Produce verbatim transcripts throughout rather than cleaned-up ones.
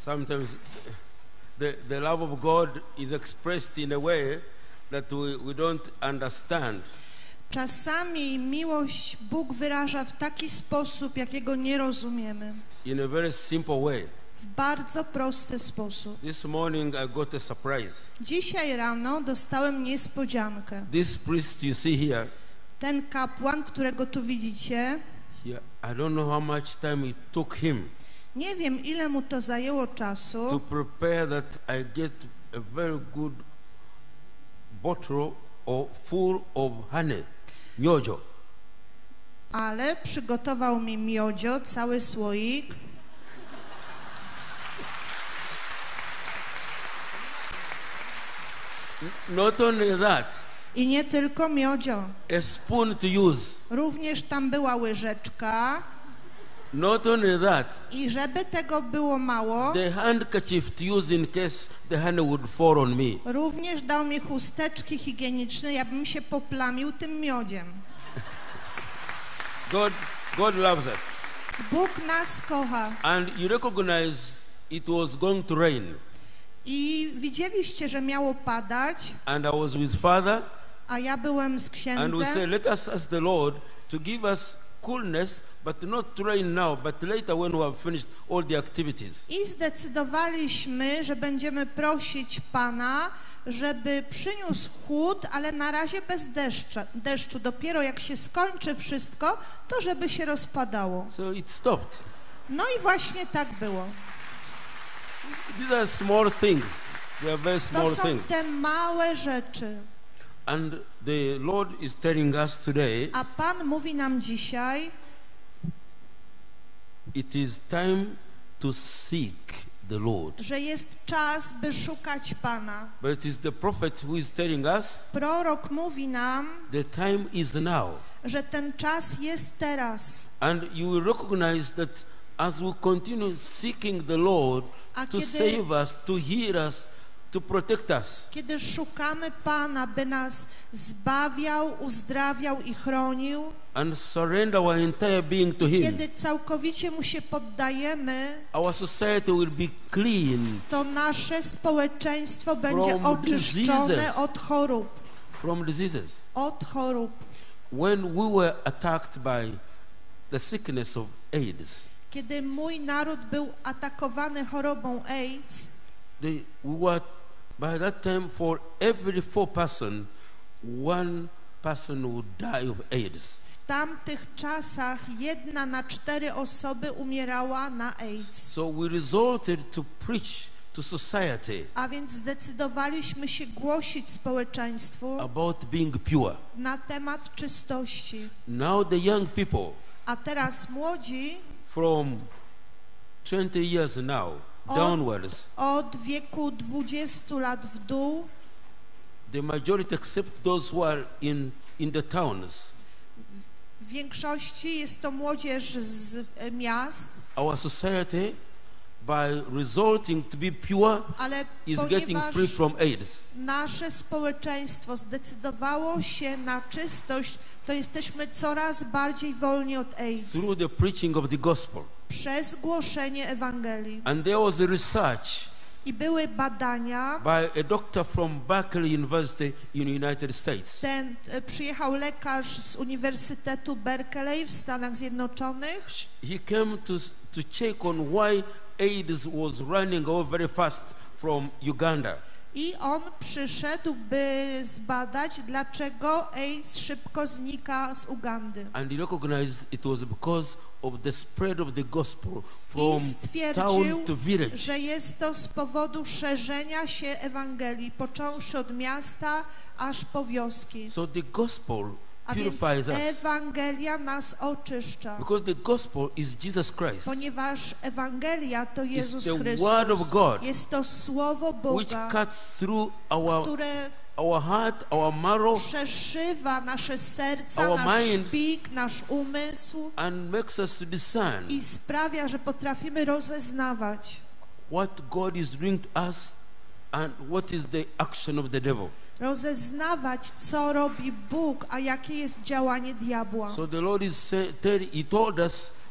Sometimes the, the love of God is expressed in a way that we, we don't understand. Czasami miłość Bóg wyraża w taki sposób, jakiego nie rozumiemy. In a very simple way. W bardzo prosty sposób. This morning I got a surprise. Dzisiaj rano dostałem niespodziankę. This priest you see here, Ten kapłan, którego tu widzicie, here, I don't know how much time it took him nie wiem, ile mu to zajęło to czasu, prepare that I get a very good bottle or full of honey, miojo. ale przygotował mi miodzio, cały słoik. Not only that, I nie tylko miodzio. a spoon to use. Również tam była łyżeczka. Not only that, I żeby tego było mało, the handkerchief to use in case the honey would fall on me. również dał mi chusteczki higieniczne, ja bym się poplamił tym miodziem. God, God loves us. Bóg nas kocha. And you recognize it was going to rain. I widzieliście, że miało padać, And I was with Father, a ja byłem z and we księdzem. said, let us ask the Lord to give us coolness, but not to rain now, but later when we have finished all the activities. I zdecydowaliśmy, że będziemy prosić Pana, żeby przyniósł chłód, ale na razie bez deszczu. deszczu. Dopiero jak się skończy wszystko, to żeby się rozpadało. So it stopped. No i właśnie tak było. These are small things. They are very To small są things. te małe rzeczy. And the Lord is telling us today, A Pan mówi nam dzisiaj, it is time to seek the Lord. że jest czas, by szukać Pana. But it is the prophet who is telling us, Prorok mówi nam, the time is now. że ten czas jest teraz. And you will recognize that as we continue seeking the Lord A to kiedy- save us, to heal us, to protect us, Kiedy szukamy Pana, by nas zbawiał, uzdrawiał i chronił, and surrender our entire being to Him, kiedy całkowicie Mu się poddajemy, our society will be clean to nasze społeczeństwo będzie From oczyszczone diseases. od chorób. from diseases. Od chorób. When we were attacked by the sickness of AIDS, Kiedy mój naród był atakowany chorobą AIDS, they, we were, by that time, for every four person, one person would die of AIDS. w tamtych czasach jedna na cztery osoby umierała na AIDS. So we resorted to preach to society A więc zdecydowaliśmy się głosić społeczeństwu about being pure. na temat czystości. Now the young people A teraz młodzi from twenty years now Od- downwards, od wieku dwudziestu lat w dół, the majority except those who are in, in the towns, w większości jest to młodzież z e, miast, our society, by resorting to be pure, ale is getting ponieważ free from AIDS. nasze społeczeństwo zdecydowało się na czystość, to jesteśmy coraz bardziej wolni od AIDS Through the preaching of the gospel. przez głoszenie Ewangelii. And there was a research I były badania. by a doctor from Berkeley University in the United States. Ten e, przyjechał lekarz z Uniwersytetu Berkeley w Stanach Zjednoczonych He came to, to check on why AIDS was running away very fast from Uganda. i on przyszedł, by zbadać, dlaczego AIDS szybko znika z Ugandy. And he recognized it was because of the spread of the gospel from I stwierdził, town to village. że jest to z powodu szerzenia się Ewangelii, począwszy od miasta aż po wioski. So the gospel A więc purifies us Ewangelia nas oczyszcza, because the gospel is Jesus Christ, ponieważ Ewangelia to Jezus the Chrystus. word of God, Jest to Słowo which Boga, cuts through our które our heart, our marrow, przeszywa nasze serca, Our nasz mind. szpik, nasz umysł and makes us to discern i sprawia, że potrafimy rozeznawać, what God is doing to us and what is the action of the devil. rozeznawać, co robi Bóg, a jakie jest działanie diabła. So the Lord is say, tell, he told us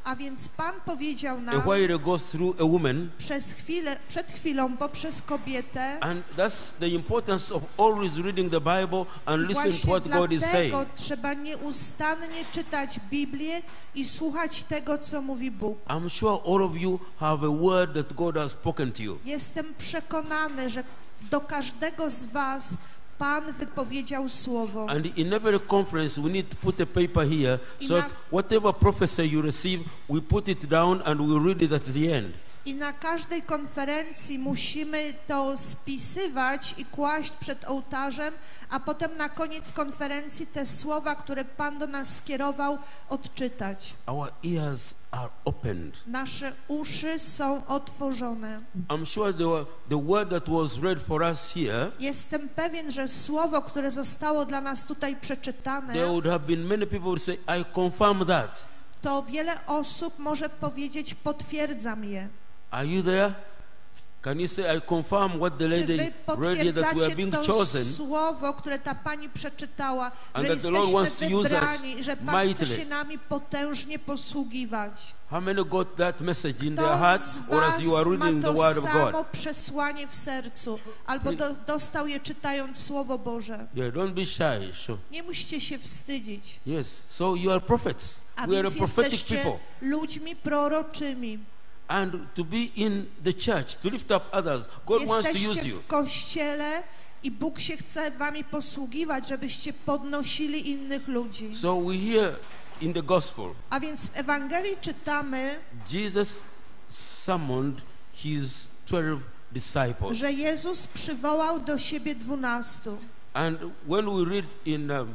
A więc Pan powiedział a nam while ago through a woman, przez chwilę, przed chwilą poprzez kobietę. and that's the importance of always reading the Bible and I listening to właśnie what God is saying. dlatego trzeba nieustannie czytać Biblię i słuchać tego, co mówi Bóg. I'm sure all of you have a word that God has spoken to you. Jestem przekonany, że do każdego z was Pan wypowiedział słowo. And in every conference, we need to put a paper here I so na- that whatever prophecy you receive, we put it down and we read it at the end. I na każdej konferencji musimy to spisywać i kłaść przed ołtarzem, a potem na koniec konferencji te słowa, które Pan do nas skierował, odczytać. Our ears are opened. Nasze uszy są otworzone. I'm sure the, the word that was read for us here, Jestem pewien, że słowo, które zostało dla nas tutaj przeczytane, there would have been many people who would say, I confirm that. to wiele osób może powiedzieć, potwierdzam je. Are you there? Can you say, I confirm what the Czy lady wy read here, that we are potwierdzacie being to chosen, słowo, które ta pani przeczytała, And że that the Lord wants jesteśmy to use us wybrani, że Pan chce mightily? się nami potężnie posługiwać? How many got that message in their Kto heart, z or as was you are ma reading the to word of samo God? przesłanie w sercu, albo do, dostał je czytając Słowo Boże? Yeah, don't be shy. Sure. Nie musicie się wstydzić. Yes, so you are prophets. A We are a więc prophetic jesteście people. ludźmi proroczymi. And to be in the church, to lift up others, God wants to use Jesteście you. w Kościele i Bóg się chce wami posługiwać, żebyście podnosili innych ludzi. So we hear in the gospel, A więc w Ewangelii czytamy, Jesus summoned his twelve disciples. że Jezus przywołał do siebie dwunastu. And when we read in um,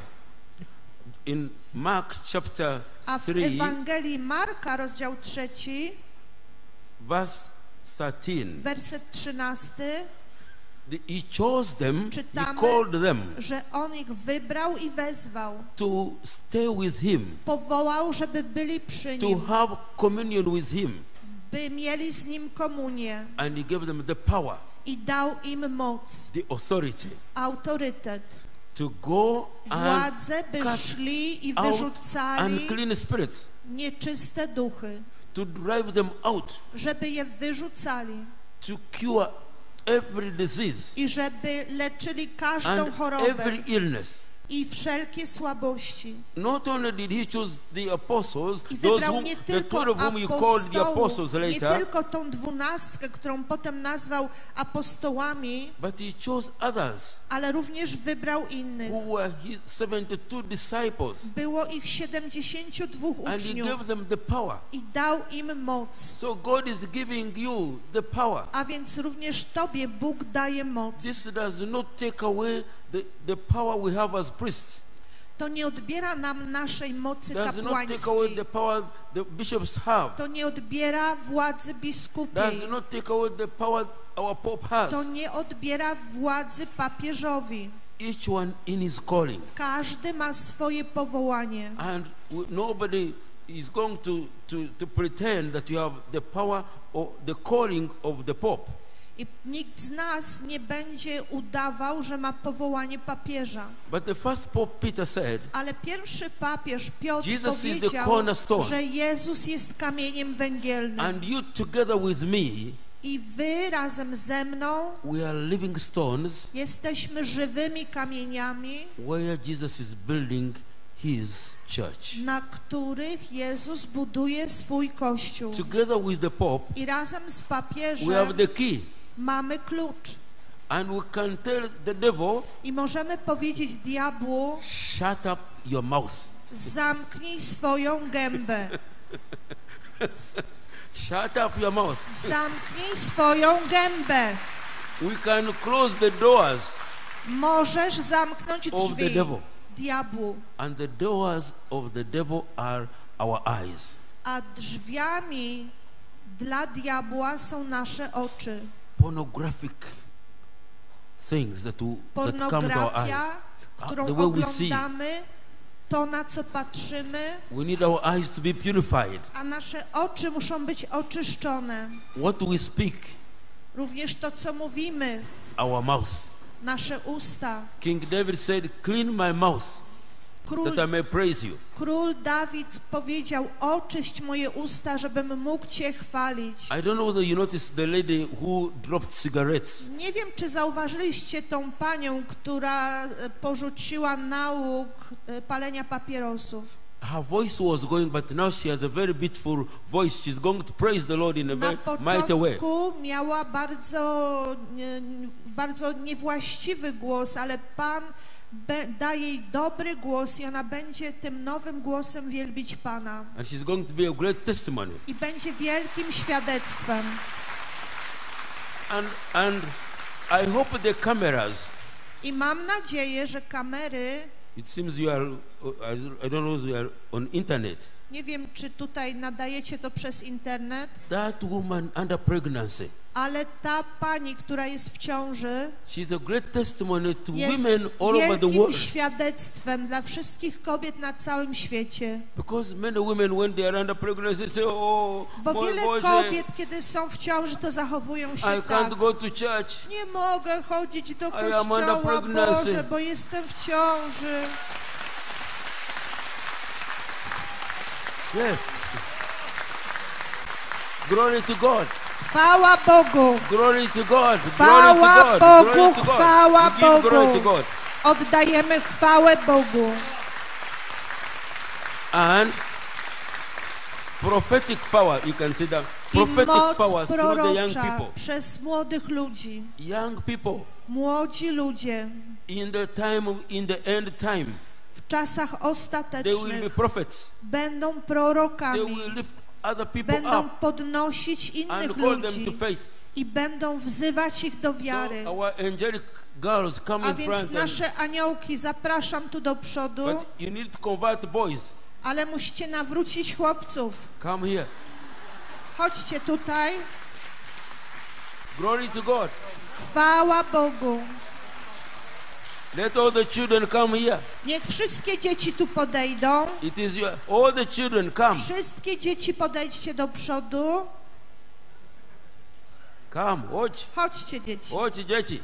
in Mark chapter A w three, Ewangelii Marka, rozdział trzeci, verse thirteen, werset trzynasty, the- he chose them, he Czytamy, called them że On ich wybrał i wezwał. to stay with him, Powołał, żeby byli przy to Nim, have communion with him, by mieli z Nim komunię, and he gave them the power, i dał im moc, the authority autorytet, to go and władzę, by cast szli i out wyrzucali unclean spirits, nieczyste duchy, to drive them out, żeby je wyrzucali to cure every disease i żeby leczyli każdą and chorobę every illness. i wszelkie słabości. Not only did he choose the apostles, I those wybrał whom, nie the tylko twelve whom he called the apostles apostołów, nie later, tylko tą dwunastkę, którą potem nazwał apostołami, but he chose others ale również wybrał innych. who were his seventy-two disciples, Było ich siedemdziesięciu dwóch and he uczniów gave them the power. i dał im moc. So God is giving you the power. A więc również Tobie Bóg daje moc. This does not take away the, the power we have as priests. To nie odbiera nam naszej mocy Does not take away kapłańskiej. the power the bishops have. To nie odbiera władzy Does biskupiej. not take away the power our Pope has. To nie odbiera władzy papieżowi. Each one in his calling. Każdy ma swoje powołanie. And w- nobody is going to, to, to pretend that you have the power or the calling of the Pope. I nikt z nas nie będzie udawał, że ma powołanie papieża. But the first Pope Peter said, Ale pierwszy papież Piotr Jesus is the powiedział, cornerstone. że Jezus jest kamieniem węgielnym. and you together with me, I wy razem ze mną we are living stones jesteśmy żywymi kamieniami, where Jesus is building his church. na których Jezus buduje swój Kościół. Together with the Pope, I razem z we have papieżem the key. mamy klucz. And we can tell the devil, I możemy powiedzieć diabłu, shut up your mouth. zamknij swoją gębę. Shut up your mouth. Zamknij swoją gębę. We can close the doors, Możesz zamknąć Of the drzwi devil. diabłu. and the doors of the devil are our eyes. A drzwiami dla diabła są nasze oczy. Pornographic things that, we, that come to our eyes. Pornografia, którą the way we see. oglądamy, to na co patrzymy, We need our eyes to be purified. a nasze oczy muszą być oczyszczone. What we speak, Również to, co mówimy, our mouth. nasze usta. King David said, clean my mouth Król, that I may praise you. król Dawid powiedział: oczyść moje usta, żebym mógł Cię chwalić. I don't know whether you noticed the lady who dropped cigarettes. Nie wiem, czy zauważyliście tą panią, która e, porzuciła nauk e, palenia papierosów. Her voice was going, but now she has a very beautiful voice. She's going to praise the Lord in a Na very mighty way. początku miała bardzo, nie, bardzo niewłaściwy głos, ale Pan be, da jej dobry głos i ona będzie tym nowym głosem wielbić Pana. And she's going to be a great testimony. I będzie wielkim świadectwem. And and I hope the cameras. I mam nadzieję, że kamery, It seems you are. I don't know if you are on internet. nie wiem, czy tutaj nadajecie to przez internet, That woman under pregnancy. ale ta pani, która jest w ciąży, She's a great testimony to jest women all over the wielkim world. świadectwem dla wszystkich kobiet na całym świecie. Because many women, when they are under pregnancy, say, "Oh, Bo mój wiele Boże, kobiet, kiedy są w ciąży, to zachowują I się can't tak. go to church. Nie mogę chodzić do I am under kościoła, pregnancy. Boże, bo jestem w ciąży. Yes. Glory to God. Chwała Bogu. Glory to God. Chwała Glory to God. Bogu, Glory to God. chwała We give glory to Bogu. God. Oddajemy chwałę Bogu. And prophetic power, you can see that. I Prophetic moc power through the young prorocza people. przez młodych ludzi. Young people Młodzi ludzie in the time of, in the end time, w czasach they will be ostatecznych prophets. będą They prorokami, will lift other people będą up podnosić and innych call them to ludzi faith. i będą wzywać ich do wiary. So our angelic girls come A in więc front, and, nasze aniołki zapraszam tu do przodu, but you need to convert boys. ale musicie nawrócić chłopców. Come here. Chodźcie tutaj. Glory to God. Chwała Bogu. Let all the children come here. Niech wszystkie dzieci tu podejdą. It is your, all the children come. Wszystkie dzieci podejdźcie do przodu. Come, watch. Chodźcie, dzieci. Watch, dzieci.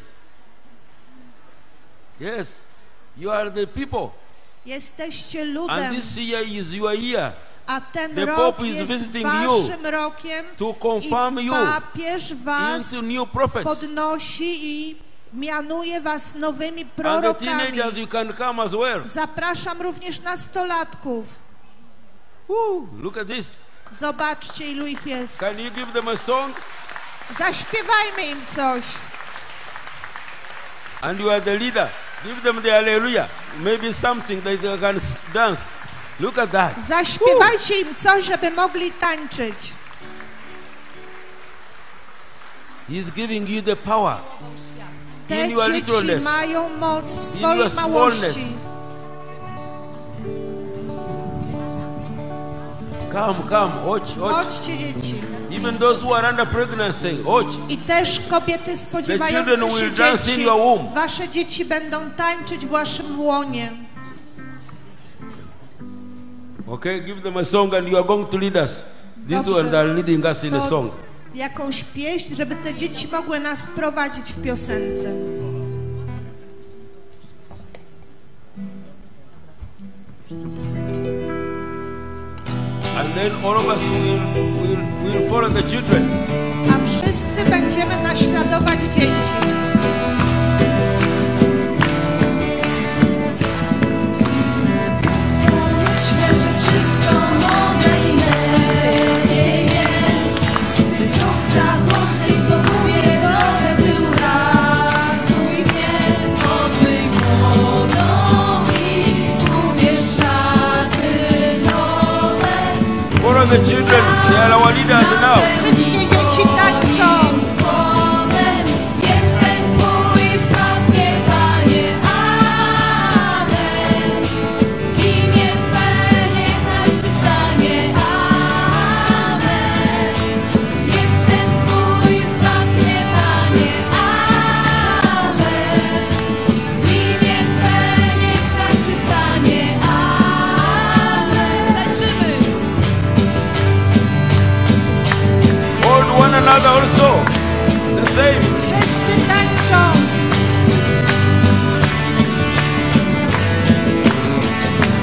Yes, you are the people. Jesteście And ludem, this year is your year a ten the rok Pope is jest visiting waszym rokiem to confirm i you papież was into new prophets. podnosi i mianuje was nowymi And the prorokami. teenagers, you can come as well. Zapraszam również nastolatków. Woo, look at this. Zobaczcie, ilu ich jest. Can you give them a song? Zaśpiewajmy im coś. And you are the leader. Give them the hallelujah. Maybe something that they can s- dance. Look at that. Zaśpiewajcie im coś, żeby mogli tańczyć. He's giving you the power. Te In your dzieci littleness. mają moc w your swojej smallness. małości. Come, come, watch, watch. Chodźcie, dzieci. Even those who are under pregnancy, watch. I też kobiety spodziewające children się will dance in dzieci. your womb. Wasze dzieci będą tańczyć w waszym łonie. Okay, give them a song and you are going to lead us. These Dobrze. ones are leading us in a To song. jakąś pieśń, żeby te dzieci mogły nas prowadzić w piosence. And then all of us will, will, will follow the children. A wszyscy będziemy naśladować dzieci. Myślę, że wszystko mogę i lepiej wiem. Gdy znów zapłacę i pogubię drogę, Ty uratuj mnie. Obmyj wodą i ubierz szaty nowe. Follow the children. They are our leaders now. Wszystkie dzieci tańczą. Słowem jestem Twój, zgodnie, Panie. Amen. Imię Twe niech nam się stanie. Amen. Jestem Twój, zgodnie, Panie. Amen. Imię Twe niech nam się stanie. Amen. Tańczymy. Hold one another also. The same. Wszyscy tańczą.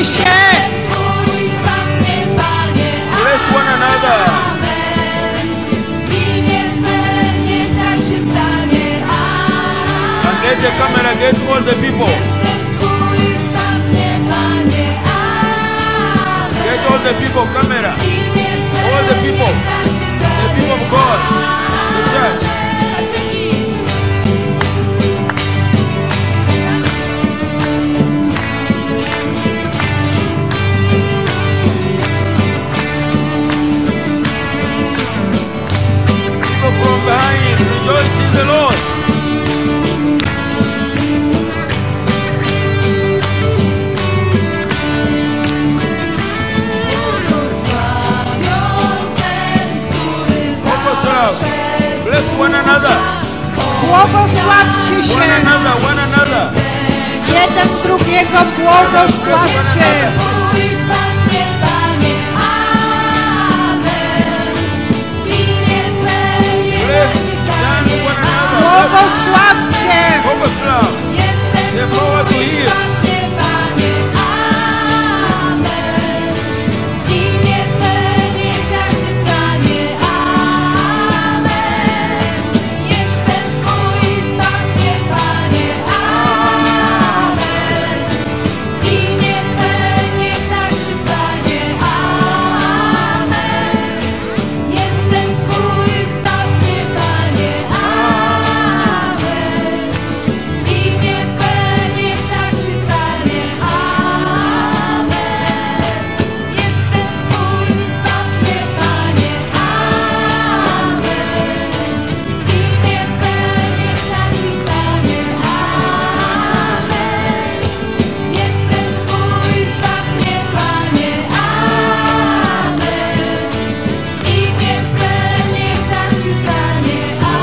się. Twój zbaw mnie, Panie. Bless one another. Amen. W imię Twe niech tak się stanie. Amen. And let the camera get all the people. Jestem Twój, zbaw mnie, Panie. Amen. Get all the people, camera. W imię Twe All the people. niech tak się The stanie. people of God. The church. Dzięki. People from behind, rejoice in the Lord. Błogosławiony ten, który zawsze Bless one another. Błogosławcie One się. another, one another. Jeden drugiego błogosławcie. Twój zbaw mnie, Panie. Amen. W imię Twe niech tak się stanie. Błogosławcie. Bogosław. Jestem The power to Twój, heal. zbaw mnie, Panie. Amen. W imię Twe niech tak się stanie. Amen. Jestem Twój, zbaw mnie, Panie. Amen. W imię Twe niech tak się stanie. Amen. Jestem Twój, zbaw mnie, Panie. Amen. W imię Twe niech tak się stanie. Amen. Jestem Twój, zbaw mnie, Panie. Amen. W imię Twe niech tak się stanie. Amen. Jestem Twój, zbaw mnie, Panie. Amen. W imię Twe niech tak się stanie.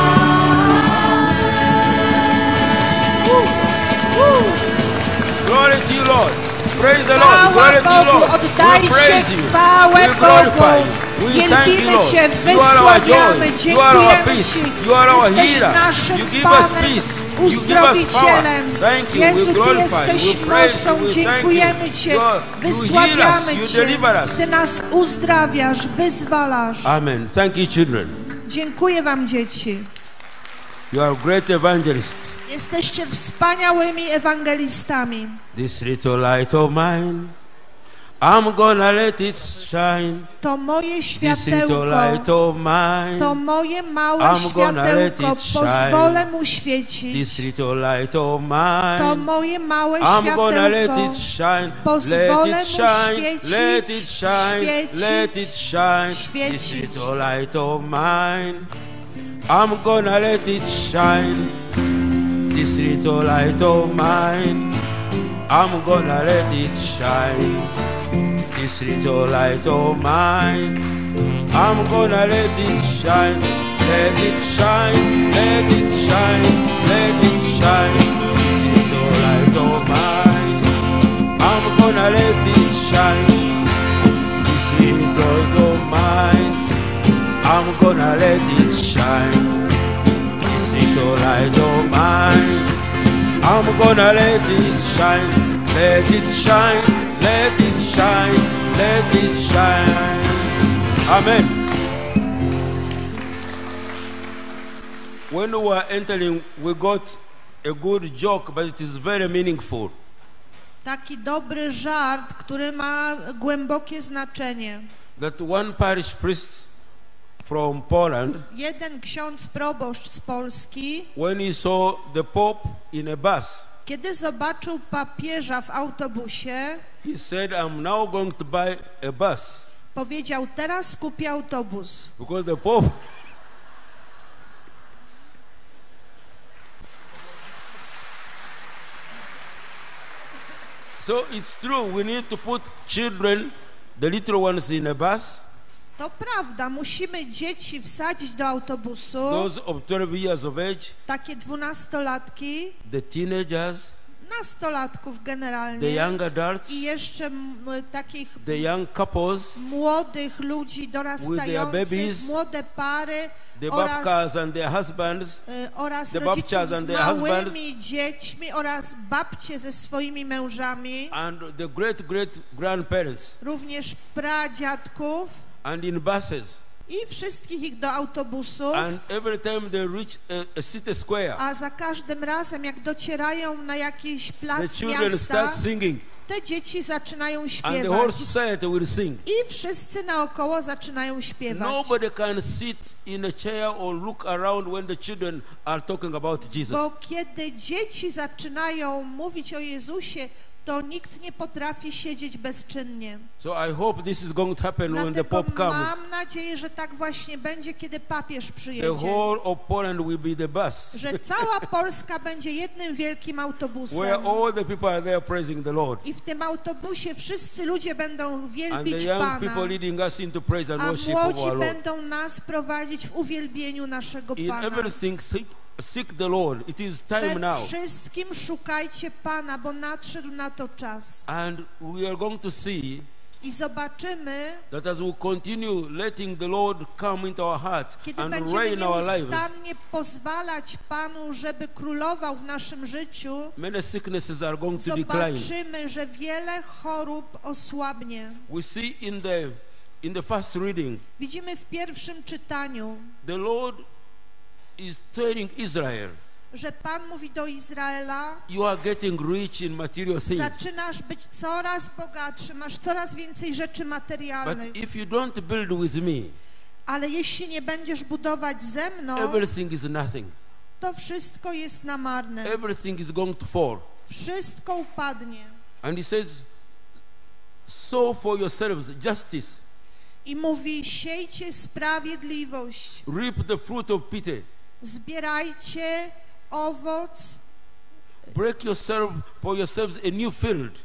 Glory to you, Lord. Praise the Lord. Chwała Glory to you, Bogu, Lord. We oddajcie praise you. chwałę We glorify Bogu. you. We thank you, Wielbimy Lord. Cię, You are our wysławiamy, joy. You are our dziękujemy peace. Ci. You are our Jesteś healer. naszym You give us Panem, peace. You give us power. uzdrowicielem. Thank you. Jezu, We Ty glorify. jesteś We praise mocą, you. We thank dziękujemy you. Cię, You are- you heal wysławiamy us. You Cię. deliver us. Ty nas uzdrawiasz, wyzwalasz. Amen. Thank you, children. Dziękuję Wam, dzieci. You are great evangelists. Jesteście wspaniałymi ewangelistami. This little light of mine, I'm gonna let it shine. To moje This little światełko, light of mine, to moje małe I'm gonna let światełko, it shine. pozwolę mu świecić. this little light of To mine, moje małe I'm gonna let światełko, it shine. pozwolę Let mu it shine. świecić, Let it shine. świecić, Let it shine. This świecić. little light of mine, I'm gonna let it shine. This little light of mine, I'm gonna let it shine. This little light of mine, I'm gonna let it shine. Let it shine. Let it shine. Let it shine. This little light of mine, I'm gonna let it shine. This little light of mine, I'm gonna let it shine. This little light of mine, I'm gonna let it shine. Let it shine. Let it shine. Let it shine. Amen. When we were entering, we got a good joke, but it is very meaningful. Taki dobry żart, który ma głębokie znaczenie. That one parish priest from Poland, Jeden ksiądz proboszcz z Polski, when he saw the Pope in a bus, kiedy zobaczył papieża w autobusie, he said, I'm now going to buy a bus powiedział: teraz kupię autobus, because the Pope So it's true, we need to put children, the little ones, in a bus. To prawda, musimy dzieci wsadzić do autobusu, Those of twelve years of age, takie dwunastolatki, the teenagers, nastolatków generalnie the young adults, i jeszcze m, takich the young couples, młodych ludzi dorastających, babies, młode pary the oraz, babkas and their husbands, y, oraz the rodziców babcias z and their małymi dziećmi oraz babcie ze swoimi mężami, and the great great grandparents, również pradziadków and in buses. i wszystkich ich do autobusów, And every time they reach a, a city square, a za każdym razem jak docierają na jakiś the plac children miasta, start singing, te dzieci zaczynają and the śpiewać whole society will sing. i wszyscy naokoło zaczynają śpiewać. Nobody can sit in a chair or look around when the children are talking about Jesus. Bo kiedy dzieci zaczynają mówić o Jezusie, to nikt nie potrafi siedzieć bezczynnie. So I hope this is going to happen when the Dlatego Pope comes. mam nadzieję, że tak właśnie będzie, kiedy papież The przyjedzie. whole of Poland will be the bus, Że cała Polska będzie jednym wielkim autobusem. where all the people are there praising the Lord. I w tym autobusie wszyscy ludzie będą And the wielbić young Pana, people leading us into praise and a worship of młodzi our Lord. będą nas prowadzić w uwielbieniu naszego In Pana. everything, seek, seek the Lord. It is time We now. wszystkim szukajcie Pana, bo nadszedł na to czas. And we are going to see I zobaczymy, that as we continue letting the Lord come into our heart kiedy and będziemy reign our lives, nieustannie pozwalać Panu, żeby królował w naszym życiu, many sicknesses are going to decline. zobaczymy, że wiele chorób osłabnie. We see in the in the first reading, Widzimy w pierwszym czytaniu, the Lord is telling Israel, że Pan mówi do Izraela: you are getting rich in material things. zaczynasz być coraz bogatszy, masz coraz więcej rzeczy materialnych, But if you don't build with me, ale jeśli nie będziesz budować ze mną, everything is nothing. to wszystko jest na marne. Everything is going to fall. Wszystko upadnie. And he says, sow for yourselves justice, I mówi: siejcie sprawiedliwość, reap the fruit of pity, zbierajcie owoc, break yourself for yourselves a new field,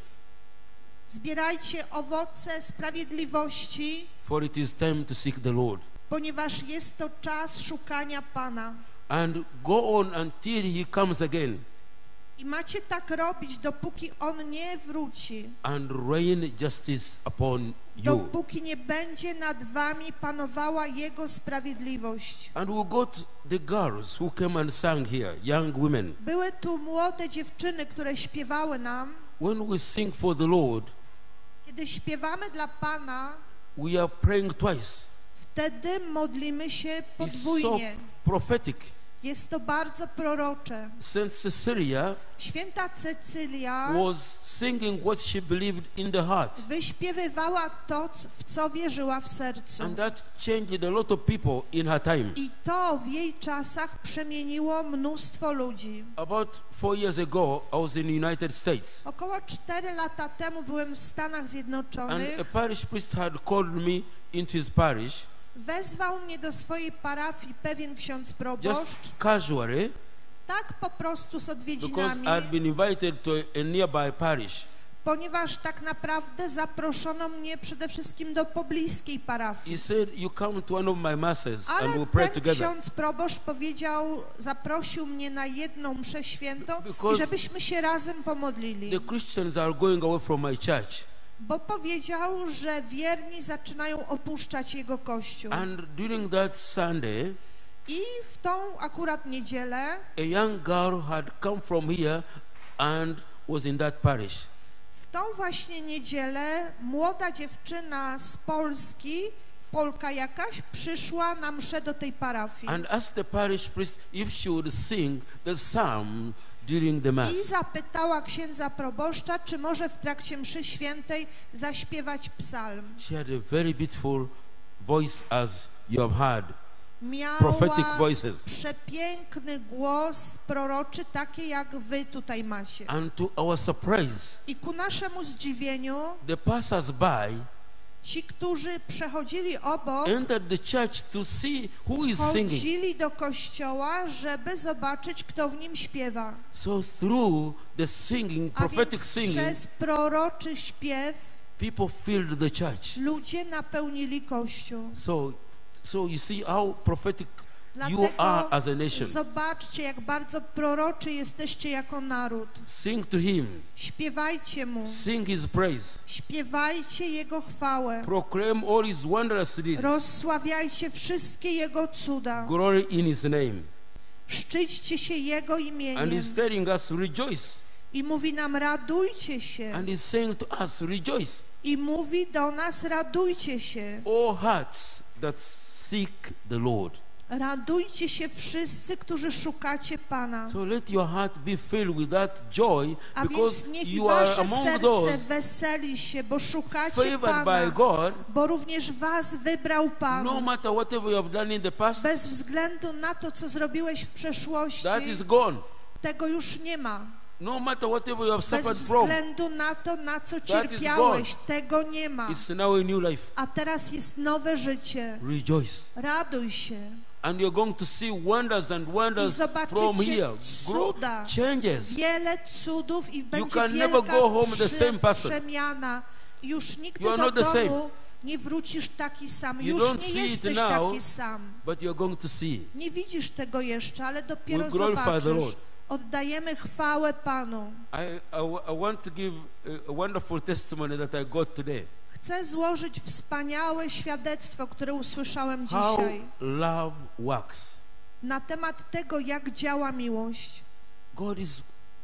zbierajcie owoce sprawiedliwości, for it is time to seek the Lord. ponieważ jest to czas szukania Pana. And go on until he comes again I macie tak robić, dopóki On nie wróci, and rain justice upon you. dopóki nie będzie nad wami panowała Jego sprawiedliwość. And we got the girls who came and sang here, young women. Były tu młode dziewczyny, które śpiewały nam. When we sing for the Lord, Kiedy śpiewamy dla Pana, we are praying twice. wtedy modlimy się It's so podwójnie. prophetic. Jest to bardzo prorocze. Saint Cecilia Święta Cecylia was singing what she believed in the heart. wyśpiewywała to, c- w co wierzyła w sercu. And that changed a lot of people in her time. I to w jej czasach przemieniło mnóstwo ludzi. About four years ago, I was in the United States. Około cztery lata temu byłem w Stanach And Zjednoczonych. a parish priest had called me into his parish, Wezwał mnie do swojej parafii pewien ksiądz proboszcz, just casually, tak po prostu z because odwiedzinami, I had been invited to a nearby parish. ponieważ tak naprawdę zaproszono mnie przede wszystkim do pobliskiej parafii. He said, you come to one of my masses and Ale we'll pray ten together. ksiądz proboszcz powiedział, zaprosił mnie na jedną mszę świętą Because i żebyśmy się razem pomodlili. The Christians are going away from my church. Bo powiedział, że wierni zaczynają opuszczać jego kościół. And during that Sunday, I w tą akurat niedzielę a young girl had come from here and was in that parish. w tą właśnie niedzielę młoda dziewczyna z Polski, Polka jakaś, przyszła na mszę do tej parafii. And asked the parish priest if she would sing the psalm during the mass. I zapytała księdza proboszcza, czy może w trakcie mszy świętej zaśpiewać psalm. She had a very beautiful voice, as you have heard. Miała Prophetic voices. przepiękny głos proroczy, takie jak wy tutaj macie. And to our surprise, I ku naszemu zdziwieniu the passers-by ci, którzy przechodzili obok, entered the church to see who is singing. chodzili do kościoła, żeby zobaczyć, kto w nim śpiewa. So through the singing, A prophetic więc singing, przez proroczy śpiew people filled the church. ludzie napełnili kościół. So, so you see how prophetic you are Dlatego as a nation. zobaczcie, jak bardzo proroczy jesteście jako naród. Sing to him. Śpiewajcie Mu. Sing his praise. Śpiewajcie Jego chwałę. Proclaim all his wondrous deeds. Rozsławiajcie wszystkie Jego cuda. Glory in his name. Szczyćcie się Jego And imieniem. he's telling us, rejoice. I mówi nam, radujcie się. And he's saying to us, rejoice. I mówi do nas, radujcie się. All hearts that seek the Lord. Radujcie się wszyscy, którzy szukacie Pana. So let your heart be filled with that joy, A because więc niech you are wasze among serce those weseli się, bo szukacie favored by Pana, God, bo również was wybrał Pan. no matter whatever you have done in the past, Bez względu na to, co zrobiłeś w przeszłości, that is gone. tego już nie ma. No matter whatever you have Bez suffered from, względu na to, na co That is cierpiałeś, tego nie ma. it's now a new life. A teraz jest nowe życie. Rejoice. Raduj się. And you're going to see wonders and I wonders zobaczycie from here. Grow, cuda. changes. Wiele cudów i będzie can never wielka go home the prze- same person. przemiana. Już nigdy You are do not the same. domu nie wrócisz taki sam. You Już don't nie see it jesteś now, taki sam. But you're going to see. Nie widzisz tego jeszcze, ale dopiero We glorify the zobaczysz. Lord. Oddajemy chwałę Panu. I, I, I want to give a, a wonderful testimony that I got today. Chcę złożyć wspaniałe świadectwo, które usłyszałem How dzisiaj love works. na temat tego, jak działa miłość. God is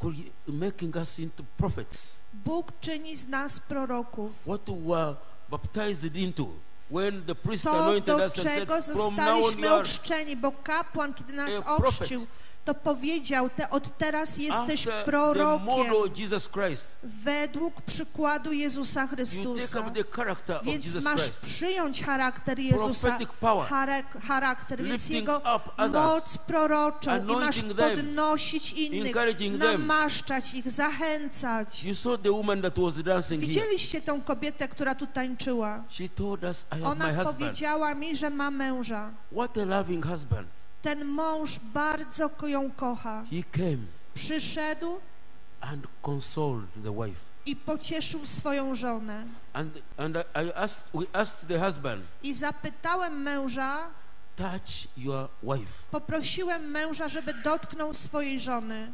making us into prophets. Bóg czyni z nas proroków. What we were baptized into when the priest To, anointed do us and said, czego from now on you zostaliśmy are ochrzczeni, bo kapłan, kiedy nas a prophet. ochrzcił, to powiedział, te, od teraz jesteś after the prorokiem model of Jesus Christ. według przykładu Jezusa You take Chrystusa. up the character of Więc Jesus masz Christ. przyjąć charakter Jezusa, Prophetic power. charek- charakter, więc Lifting Jego up others. moc proroczą i masz Anointing them. podnosić innych, Encouraging them. namaszczać ich, zachęcać. You saw the woman that was dancing here. Widzieliście tą kobietę, która tu tańczyła? She told us, I have my Ona husband. powiedziała mi, że ma męża. What a loving husband. Ten mąż bardzo ko- ją kocha. He came Przyszedł and consoled the wife. i pocieszył swoją żonę. And and I asked, we asked the husband, I zapytałem męża, touch your wife. poprosiłem męża, żeby dotknął swojej żony.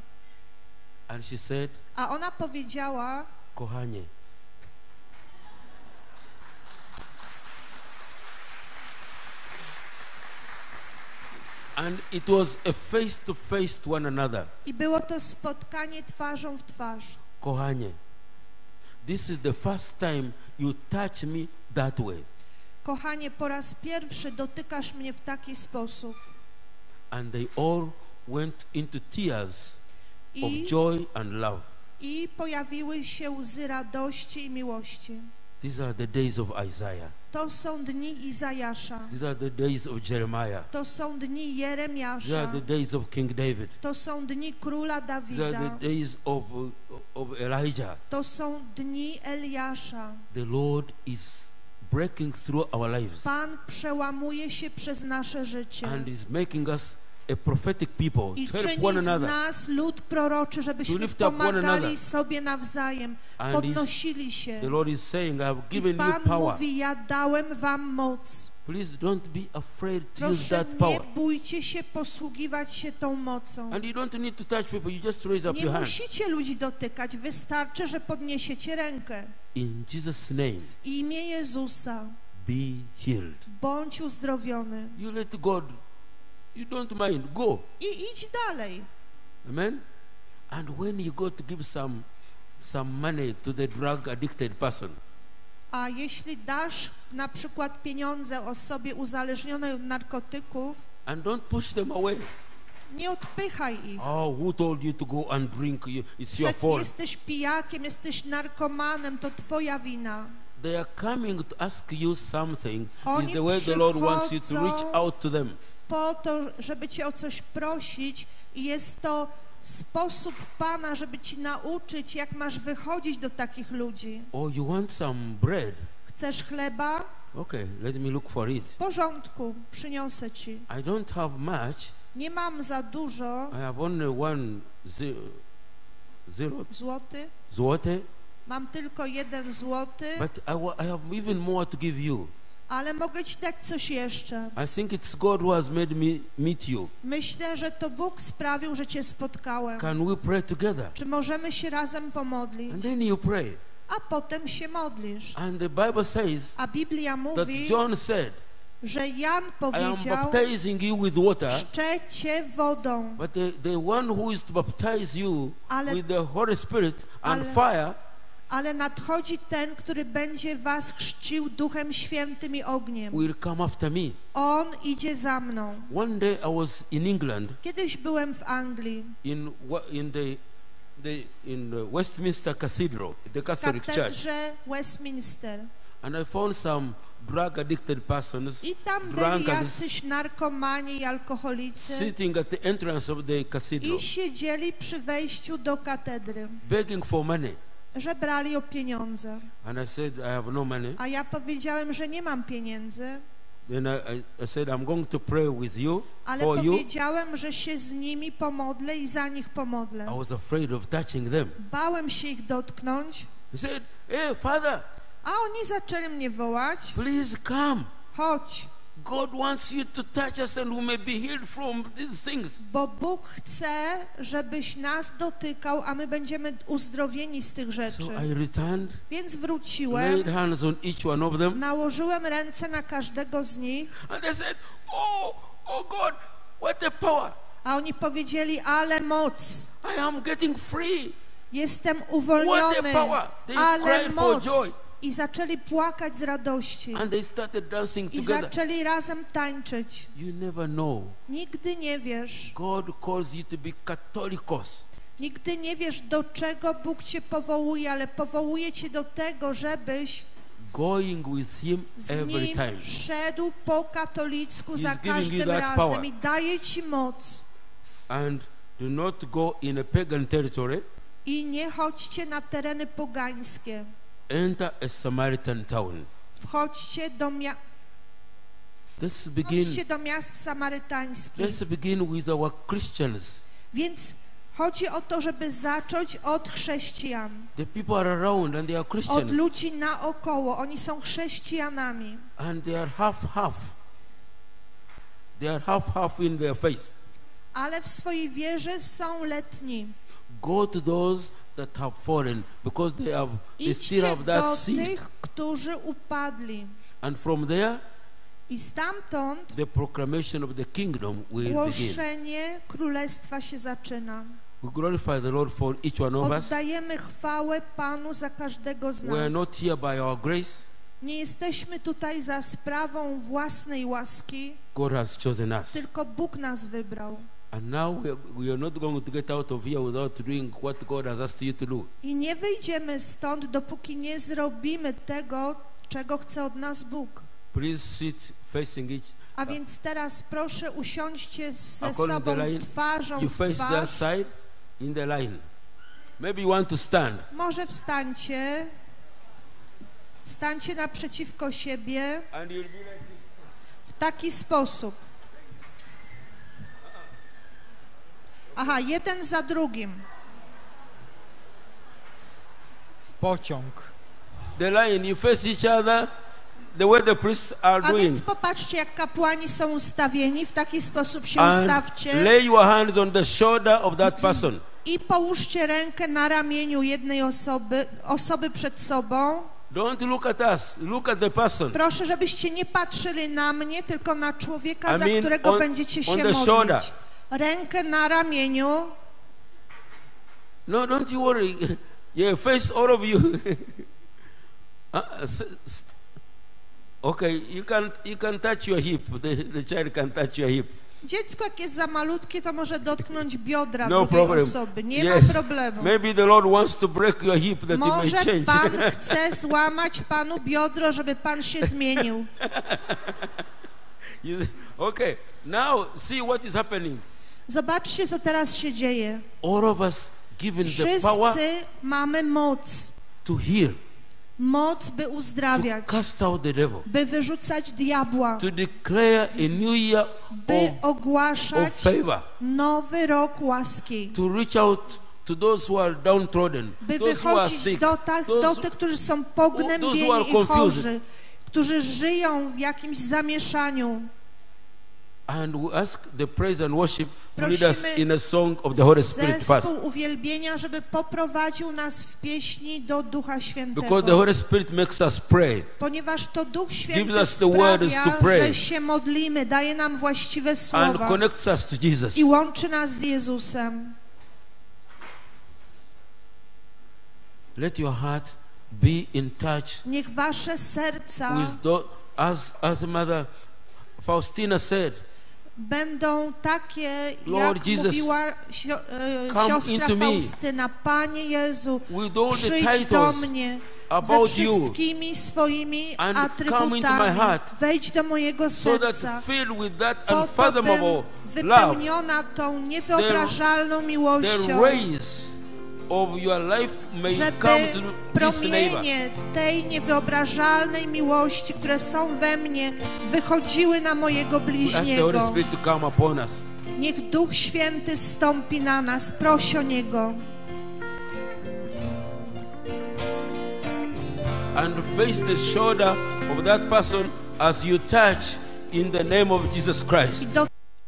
And she said, A ona powiedziała, kochanie. And it was a face to face to one another. i było to spotkanie twarzą w twarz. Kochanie, this is the first time you touch me that way. Kochanie, po raz pierwszy dotykasz mnie w taki sposób. And they all went into tears of I, joy and love. I pojawiły się łzy radości i miłości. These are the days of Isaiah. To są dni Izajasza. These are the days of Jeremiah. To są dni These Jeremiasza. are the days of King David. To są dni króla These are Dawida. the days of, of Elijah. To są dni Eliasza. The Lord is breaking through our lives Pan przełamuje się przez nasze życie and is making us a prophetic people i to help czyni one z another. nas lud proroczy, To żebyśmy lift up one pomagali another. sobie nawzajem, And podnosili się. The Lord is saying, I have I given you Pan power. mówi, ja dałem wam moc. Please don't be afraid to use Proszę, that nie power. bójcie się posługiwać się tą mocą. And you don't need to touch people, you just raise up Nie your hand. musicie ludzi dotykać, wystarczy, że podniesiecie rękę. In Jesus' name, W imię Jezusa be healed. bądź uzdrowiony. You let God, you don't mind, go. I idź dalej. Amen? And when you go to give some, some money to the drug addicted person, A jeśli dasz na przykład pieniądze osobie uzależnionej od narkotyków, and don't push them away. nie odpychaj ich. Oh, who told you to go and drink? You- It's your Że fault. jesteś pijakiem, jesteś narkomanem, to twoja wina. They are coming to ask you something. Oni Is the way the Lord wants you to reach przychodzą out to them. Po to, żeby cię o coś prosić i jest to sposób Pana, żeby ci nauczyć, jak masz wychodzić do takich ludzi. Oh, you want some bread? Chcesz chleba? Okay, let me look for it. W porządku, przyniosę ci. I don't have much. Nie mam za dużo. I have only one zero, zero Złoty. złote, Mam tylko jeden złoty, but I, wa- I have even more to give you. Ale mogę ci dać coś jeszcze. I think it's God who has made me meet you. Myślę, że to Bóg sprawił, że cię spotkałem. Can we pray together? Czy możemy się razem pomodlić? And then you pray. A potem się modlisz. And the Bible says A Biblia that mówi, John said, że Jan I am powiedział, baptizing you with water, chrzczę cię wodą, but the, the one who is to baptize you Ale- with the Holy Spirit and Ale- fire ale nadchodzi ten, który będzie was chrzcił Duchem Świętym i ogniem. will come after me. On idzie za mną. One day I was in England, Kiedyś byłem w Anglii, in wa- in the, the in the Westminster Cathedral, the w Catholic Church, katedrze Westminster. and I found some drug addicted persons, I tam byli drunkards, jacyś narkomani i alkoholicy sitting at the entrance of the cathedral, i siedzieli przy wejściu do katedry, begging for money. że brali o pieniądze. And I said, I have no money. A ja powiedziałem, że nie mam pieniędzy, Then I, I, I said, I'm going to pray with you, ale for you. powiedziałem, że się z nimi pomodlę i za nich pomodlę. I was afraid of touching them. Bałem się ich dotknąć, He said, hey, Father, a oni zaczęli mnie wołać, please come. chodź, God wants you to touch us and we may be healed from these things. bo Bóg chce, żebyś nas dotykał, a my będziemy uzdrowieni z tych rzeczy. So I returned, Więc wróciłem, laid hands on each one of them, nałożyłem ręce na każdego z nich, and they said, oh, oh God, what a power. a oni powiedzieli, ale moc, I am getting free. jestem What a uwolniony, power. They ale cried for moc. joy. I zaczęli płakać z radości. And they started dancing I together. zaczęli razem tańczyć. You never know. Nigdy nie wiesz, God calls you to be Catholicos. nigdy nie wiesz, do czego Bóg cię powołuje, ale powołuje cię do tego, żebyś Going with Him z every Nim time. szedł po katolicku He's za giving you każdym that razem power. i daje ci moc. And do not go in a pagan territory. I nie chodźcie na tereny pogańskie. Enter a Samaritan town. Wchodźcie do, mia Let's begin. Chodźcie do miast samarytańskich. Let's begin with our Christians. Więc chodzi o to, żeby zacząć od chrześcijan. The people are around and they are Od Christians. ludzi naokoło. Oni są chrześcijanami. And they are half half. They are half half in their faith. Ale w swojej wierze są letni. Go to those that have fallen because they have they still Idźcie have do that seed. tych, którzy upadli. And from there I stamtąd the proclamation of the kingdom will begin. głoszenie królestwa się zaczyna. We glorify the Lord for each one of us. Oddajemy chwałę Panu za każdego z We are nas. not here by our grace. Nie jesteśmy tutaj za sprawą własnej łaski, God has chosen us. tylko Bóg nas wybrał. And now we are, we are not going to get out of here without doing what God has asked you to do. I nie wyjdziemy stąd, dopóki nie zrobimy tego, czego chce od nas Bóg. Please sit facing each. A więc teraz proszę usiądźcie ze According to sobą the line, twarzą You w face that twarz. side in the line. Maybe you want to stand. Może wstańcie. Stańcie naprzeciwko siebie And you'll be like this. w taki sposób. Aha, jeden za drugim. W pociąg. The line, you face each other the way the priests are A doing. więc popatrzcie, jak kapłani są ustawieni, w taki sposób się And ustawcie lay your hands on the shoulder of that person. i połóżcie rękę na ramieniu jednej osoby, osoby przed sobą. Don't look at us, look at the person. Proszę, żebyście nie patrzyli na mnie, tylko na człowieka, I za mean którego on- będziecie się on the modlić. shoulder. Rękę na ramieniu. No, don't you worry. Yeah, face all of you. Uh, s- s- okay, you can you can touch your hip. The, the child can touch your hip. Dziecko, jak jest za malutkie, to może dotknąć biodra No drugiej problem. osoby. Nie Yes. ma problemu. Maybe the Lord wants to break your hip that he may Może change. Pan chce złamać Panu biodro, żeby Pan się zmienił. You- okay, now see what is happening. Zobaczcie, co teraz się dzieje. All of us given the power Wszyscy mamy moc. to heal, Moc, by to uzdrawiać, cast out the devil, by wyrzucać diabła, to declare a new year by of, ogłaszać of favor, nowy rok łaski, to reach out to those who are downtrodden, by those who are wychodzić sick, do, tak, do those, tych, którzy są those who are pognębieni i confused. chorzy, którzy żyją w jakimś zamieszaniu. And we ask the praise and worship to lead us in a song of the Holy Spirit first. Zespół uwielbienia, żeby poprowadził nas w pieśni do Ducha Świętego. Because the Holy Spirit makes us pray. Ponieważ to Duch Święty Gives us the words sprawia, to pray. że się modlimy, daje nam właściwe And słowa connects us to Jesus. i łączy nas z Jezusem. Let your heart be in touch Niech wasze serca with the, as as Mother Faustina said. Będą takie, Lord jak Jesus, mówiła sio, e, come siostra into me. Faustyna. Panie Jezu, With all the przyjdź do titles mnie ze about you wszystkimi swoimi and come into my atrybutami. heart, Wejdź do mojego so serca. that filled with that Po to, bym unfathomable love, wypełniona tą niewyobrażalną the miłością, rays of your life may żeby come to this neighbor. promienie tej niewyobrażalnej miłości, które są we mnie, wychodziły na mojego Ask the Holy bliźniego. Spirit to come upon us. Niech Duch Święty zstąpi na nas. Proś o Niego. And face the shoulder of that person as you touch in the name of Jesus Christ. I do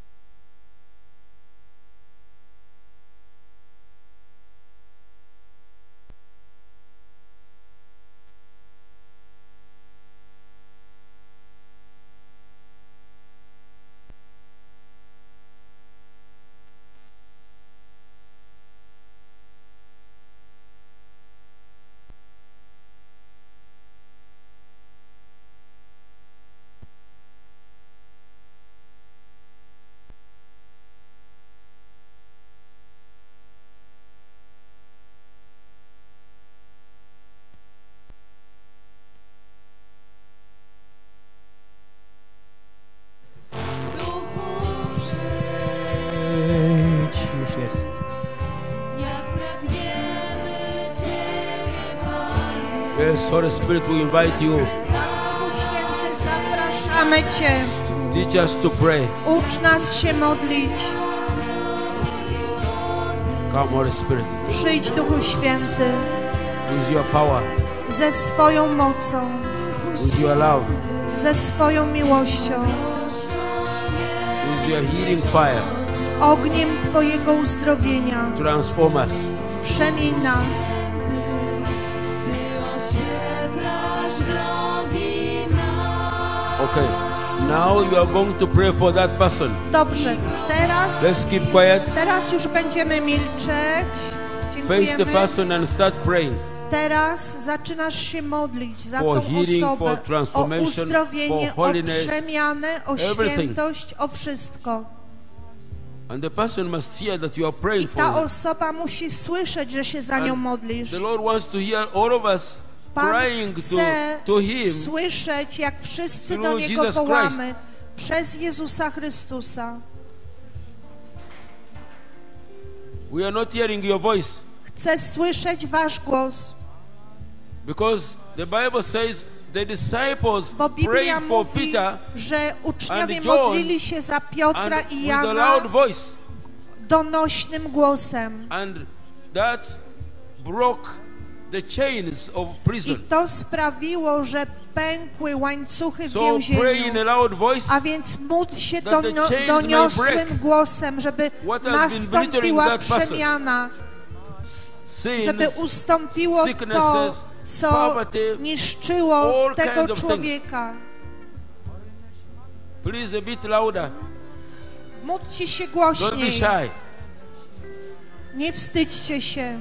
Już jest. Jak pragniemy Ciebie, Panie. Yes, Holy Spirit, we invite you. Duchu Święty, zapraszamy Cię. Teach us to pray. Ucz nas się modlić. Come, Holy Spirit, Przyjdź, Duchu Święty, with your power, ze swoją mocą, with your love, ze swoją miłością, with your healing fire. z ogniem Twojego uzdrowienia. Transform us. Przemień nas. Oświetlasz drogi nam. Okay. Now you are going to pray for that person. Dobrze, teraz, Let's keep quiet. teraz już będziemy milczeć. Face the Dziękujemy. person and start praying. Teraz zaczynasz się modlić za For tą healing, osobę, for o transformation, uzdrowienie, for holiness, o przemianę, o everything. świętość, o wszystko. And the person must hear that you are praying I ta for him. osoba musi słyszeć, że się za nią And modlisz. the Lord wants to hear all of us Pan crying to, chce to Him słyszeć, jak wszyscy do through Niego Jesus wołamy przez Jezusa Chrystusa. We are not hearing your voice Chcę słyszeć Wasz głos, because the Bible says the disciples bo Biblia prayed for mówi, Peter że uczniowie and John modlili się za Piotra and i with a Jana loud voice, donośnym głosem. and that broke the chains of I prison. to sprawiło, że pękły łańcuchy w So pray in więzieniu. a loud voice. A więc módl się that the donio- chains may doniosłym break. głosem, żeby What has been glittering nastąpiła that person? przemiana, Sins, żeby ustąpiło to, sicknesses, co poverty, niszczyło all tego kinds of człowieka. please a bit louder. Módlcie się Don't be głośniej. shy. Nie wstydźcie się.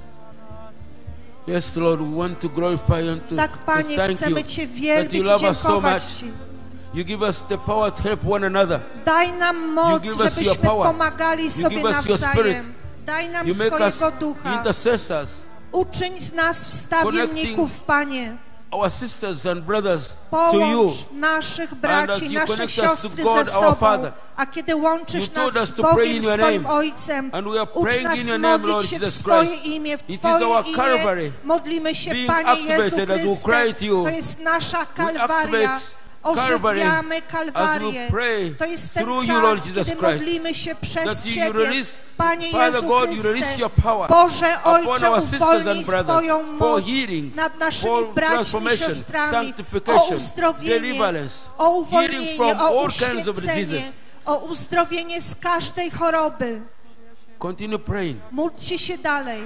Yes, Lord, we want to glorify and to, Tak, to Panie, thank you chcemy Cię that wielbić you i love us so dziękować much. Ci. You give us the power to help one another. Daj nam moc, give us your żebyśmy power. pomagali You sobie give us your spirit. nawzajem. Daj nam You make us swojego ducha. intercessors, Uczyń z nas wstawienników, Panie. our sisters and brothers to you. Połącz naszych And braci, as you nasze connect us to siostry God, ze our sobą, Father, a kiedy łączysz you told nas us z to pray Bogiem, in your swoim name. Ojcem, And we are ucz praying nas in your name, modlić Lord się w Jesus swoje Christ. imię, w It is Twoje our imię. Calvary Modlimy się, being Panie Jezu activated as we Chryste. cry to you. To jest nasza We Kalwaria. activate ożywiamy Calvary, Kalwarię. as we pray To jest ten through you, Lord czas, Jesus kiedy Christ, modlimy się przez that you Ciebie, release, Panie Father Jezu God, you release Chryste. your power Boże upon Ojcze, our sisters uwolnij and brothers swoją for moc healing, nad naszymi for braćmi i transformation, siostrami, o sanctification, uzdrowienie, deliverance, o healing uwolnienie, from o all kinds of uświęcenie, diseases. o uzdrowienie z każdej choroby. Continue praying. Módlcie się dalej.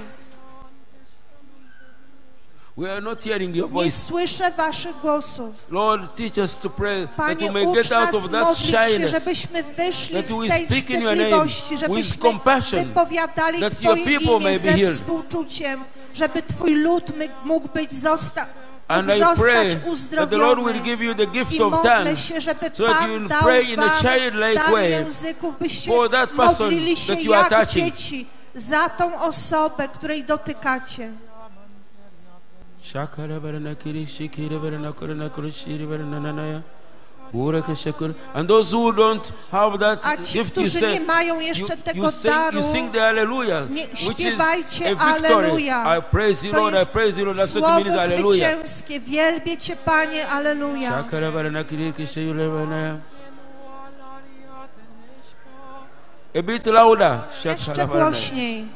We are not hearing your Nie voice. słyszę waszych głosów. Lord, teach us to pray that Panie, we may ucz get out nas of that modlić się, shyness, żebyśmy wyszli that z we tej speak in your name wstydliwości, with żebyśmy compassion, wypowiadali that your Twoje people imię may be ze healed. współczuciem, żeby Twój lud my- mógł być zosta And mógł I pray zostać that the Lord will uzdrowiony. give you the gift I of modlę tongues, się, żeby so that you Pan will dał pray in a wam childlike dar way języków, byście for that person modlili się that you are jak touching. dzieci za tą osobę, której dotykacie. And those who don't have that A ci, gift, you którzy say, nie mają you, jeszcze you, tego sing, daru, you sing the hallelujah, nie which is śpiewajcie a victory. Alleluja. I praise you, To Lord, I jest praise you, Lord. That's what it means, słowo hallelujah. zwycięskie. Wielbię Cię, Panie, Alleluja. A bit louder. Jeszcze głośniej.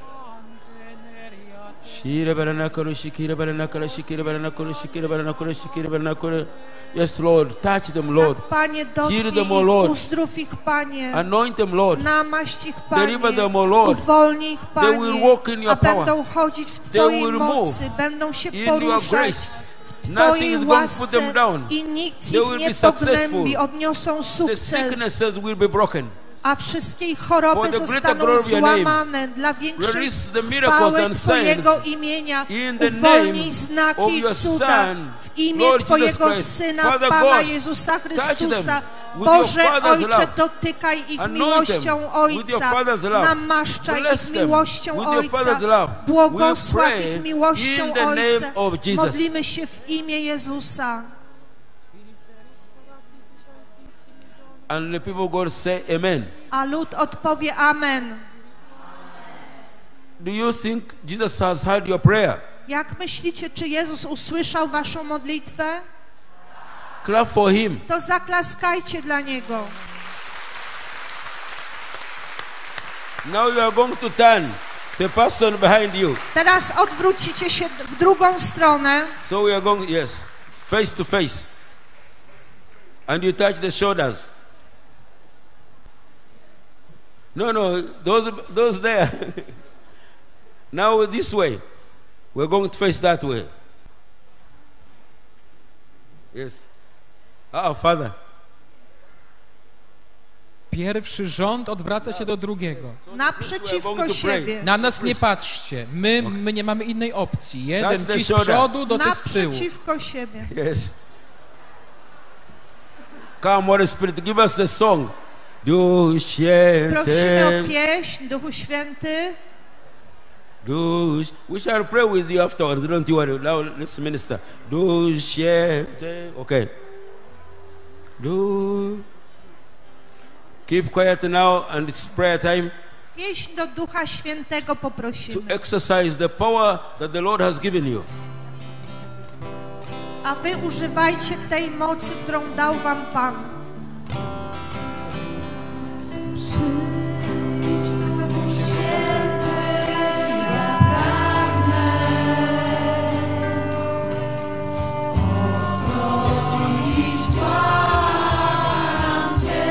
Yes, Lord, touch them, Lord. Tak, Panie, Heal dotknij them, O ich, Lord. uzdrów ich, Panie. Anoint them, Lord. Namaść ich, Panie. Deliver them, O Lord. Uwolnij ich, They will Panie. walk in your A power. będą chodzić w They Twojej will mocy. move Będą się in your poruszać grace. w Nothing Twojej is going to put łasce them down. i nic They ich will nie be successful. pognębi. Odniosą The sukces. sicknesses will be broken. A wszystkie ich choroby For the greater zostaną glory of your name. złamane dla większej Release the miracles chwały and Twojego signs imienia. in the Uwolnij name znaki of i your cuda Son, w imię Lord Jesus Twojego Christ. Syna, Father Pana God, Jezusa touch Chrystusa. them with Boże your Father's Ojcze, love. dotykaj ich Anoint miłością them with your Ojca. Father's love. Namaszczaj Bless ich them miłością with your Ojca. Father's love. Błogosław We pray ich miłością in the name Ojca. of Jesus. Modlimy się w imię Jezusa. And the people of God say amen. A lud odpowie amen. Do you think Jesus has heard your prayer? Jak myślicie, czy Jezus usłyszał waszą modlitwę? Clap for him. To zaklaskajcie dla Niego. Now you are going to turn to the person behind you. Teraz odwrócicie się w drugą stronę. So we are going, yes, face to face. And you touch the shoulders. No, no, those, those there. Now this way. We're going to face that way. Yes. Ah, Father. Pierwszy rząd odwraca się do drugiego. Naprzeciwko siebie. Na nas nie patrzcie. My, my nie mamy innej opcji. Jeden That's the ci z shoulder. przodu, do tych z tyłu. Naprzeciwko siebie. Yes. Come, Holy Spirit, give us a song. Duch Prosimy o Święty, pieśń, Duchu Święty. Duch. We shall pray with you afterwards. Don't you worry. Now let's minister. Duch Święty. Okay. Duch. Keep quiet now, and it's prayer time Pieśń do Ducha Świętego to poprosimy. exercise the power that the Lord has given you. A wy używajcie tej mocy, którą dał wam Pan. Przyjdź Duchu Święty, ja pragnę odchodzić, błagam Cię.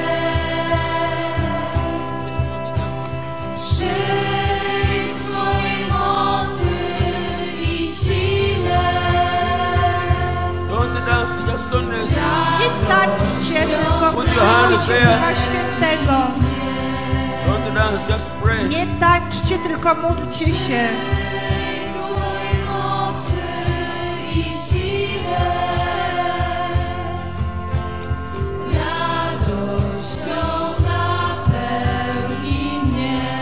Przyjdź w swojej mocy i sile. Don't dance, just on the. Nie tańczcie, tylko Put your hands przyjmijcie there. Ducha Świętego. Don't dance, just pray. Nie tańczcie, tylko módlcie się. W swojej mocy i sile. Radością napełnij mnie.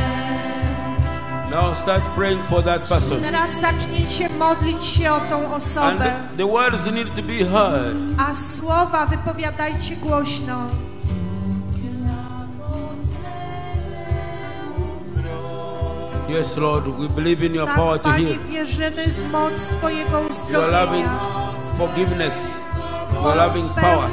Now start praying for that person. Teraz zacznijcie modlić się o tą And osobę. the, the words need to be heard. A słowa wypowiadajcie głośno. Yes, Lord, we believe in your Tak, power to Panie, heal. wierzymy w moc Twojego Your loving uzdrowienia. forgiveness. Your Twoją loving power. pełną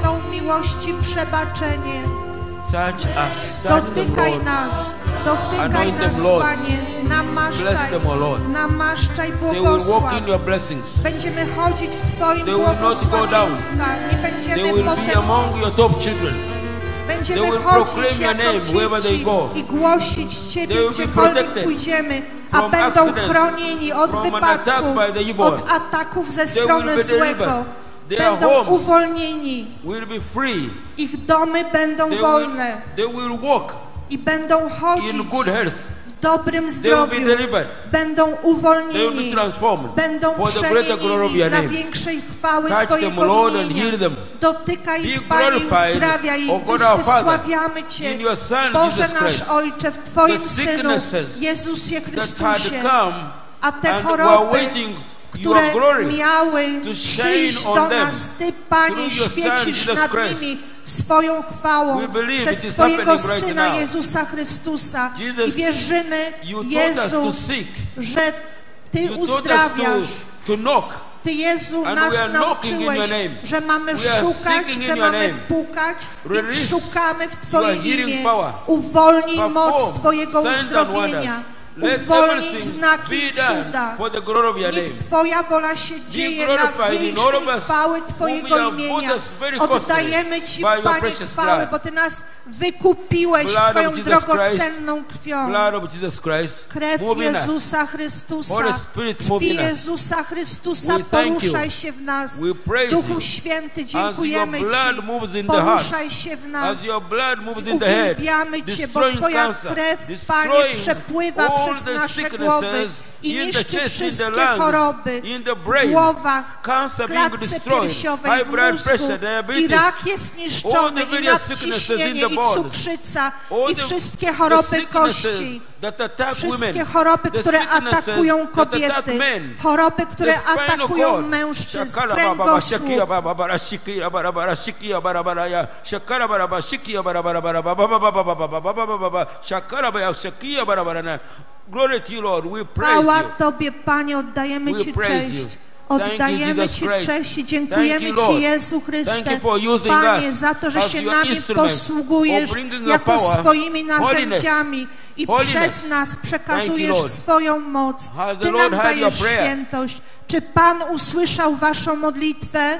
miłości przebaczenie. Touch us, touch them, Dotykaj Lord. nas, dotykaj Anoint them, nas, Lord. Panie, namaszczaj, Bless them, O Lord. namaszczaj, They will błogosław. walk in your blessings. Będziemy chodzić w Twoim They will not go down. błogosławieństwach, nie They będziemy will be potem, among your top children. będziemy They will chodzić proclaim your jako name wherever they dzieci go. i głosić They Ciebie, will be gdziekolwiek protected pójdziemy, a from będą accidents, chronieni od from an attack wypadków, by the evil. od ataków ze They strony will be złego. delivered. Their Będą homes uwolnieni, will be free. ich domy będą They will, wolne they will walk i będą chodzić in good health. w dobrym They will be zdrowiu, delivered. będą They will uwolnieni, be transformed będą for the greater glory of przemienieni your dla name. większej chwały Touch them, Twojego Lord, and imienia. heal them. Dotykaj Be ich, Panie, i glorified, uzdrawiaj ich. O God our Father, Wysławiamy Cię, in your Son, Boże Jesus nasz Christ. Ojcze, w Twoim The Synu, sicknesses Jezusie that had Chrystusie, come a te and were choroby, waiting your które glory miały to przyjść shine do on them nas, Ty, Panie, through your Son, świecisz Jesus nad Christ. nimi swoją chwałą We believe przez it is Twojego happening right Syna now. Jezusa Chrystusa Jesus, i wierzymy, You told us Jezu, to seek. że Ty You told us uzdrawiasz. to, to knock. Ty, Jezu, And nas we are knocking in nauczyłeś, your name. że mamy We are szukać, seeking że in your mamy name. pukać i Release szukamy w Twoje your healing imię. power. Uwolnij Perform moc Twojego signs and uzdrowienia. wonders. Let Uwolnij everything znaki be i done cuda. for the glory of your name. Niech Twoja wola się dzieje na glorified in all of większej us chwały whom Twojego you have imienia. bought us very costly Oddajemy Ci, by your Panie, precious chwałę, blood. bo Ty nas wykupiłeś Blood of swoją Jesus drogocenną krwią. Blood of Jesus Christ. Krew Move in us. Jezusa Chrystusa, Holy Spirit, move krwi in us. Jezusa Chrystusa, We thank you. poruszaj się w nas. We praise Duchu you. Święty, As dziękujemy your blood Ci. moves in the heart, Poruszaj się w nas. as your blood moves in the head, Uwielbiamy Cię, bo destroying Twoja cancer, krew, Panie, destroying przepływa all przez the nasze sicknesses głowy i in the niszczy chest, in the wszystkie lungs, choroby in the w brain, głowach, cancer w being klatce destroyed, piersiowej, high w blood mózgu. pressure, I diabetes, rak jest all niszczony, the i various sicknesses in nadciśnienie, the i body, cukrzyca, all i the- wszystkie the choroby sicknesses kości. that attack Wszystkie women, choroby, the które sicknesses atakują that attack kobiety, men, choroby, które the spinal atakują cord. mężczyzn, Shakara baba ba shakia kręgosłup. baba bara shikia bara bara shikia bara bara ya shakara bara ba shikia bara bara bara baba baba baba baba baba baba shakara ba shakia bara bara na. Glory to you, Lord. We praise Chwała you. Tobie, Panie, oddajemy We Ci praise you. cześć. Thank you, Oddajemy Jesus Ci Christ. cześć i Thank dziękujemy you, Ci, Lord. Jezu Chryste, Thank you for using Panie, us za to, że as się your nami instruments posługujesz of bringing your jako power, swoimi narzędziami i holiness. przez nas Thank you, przekazujesz Lord. swoją moc. Has the Ty Lord nam heard your dajesz prayer? świętość. Czy Pan usłyszał Waszą modlitwę?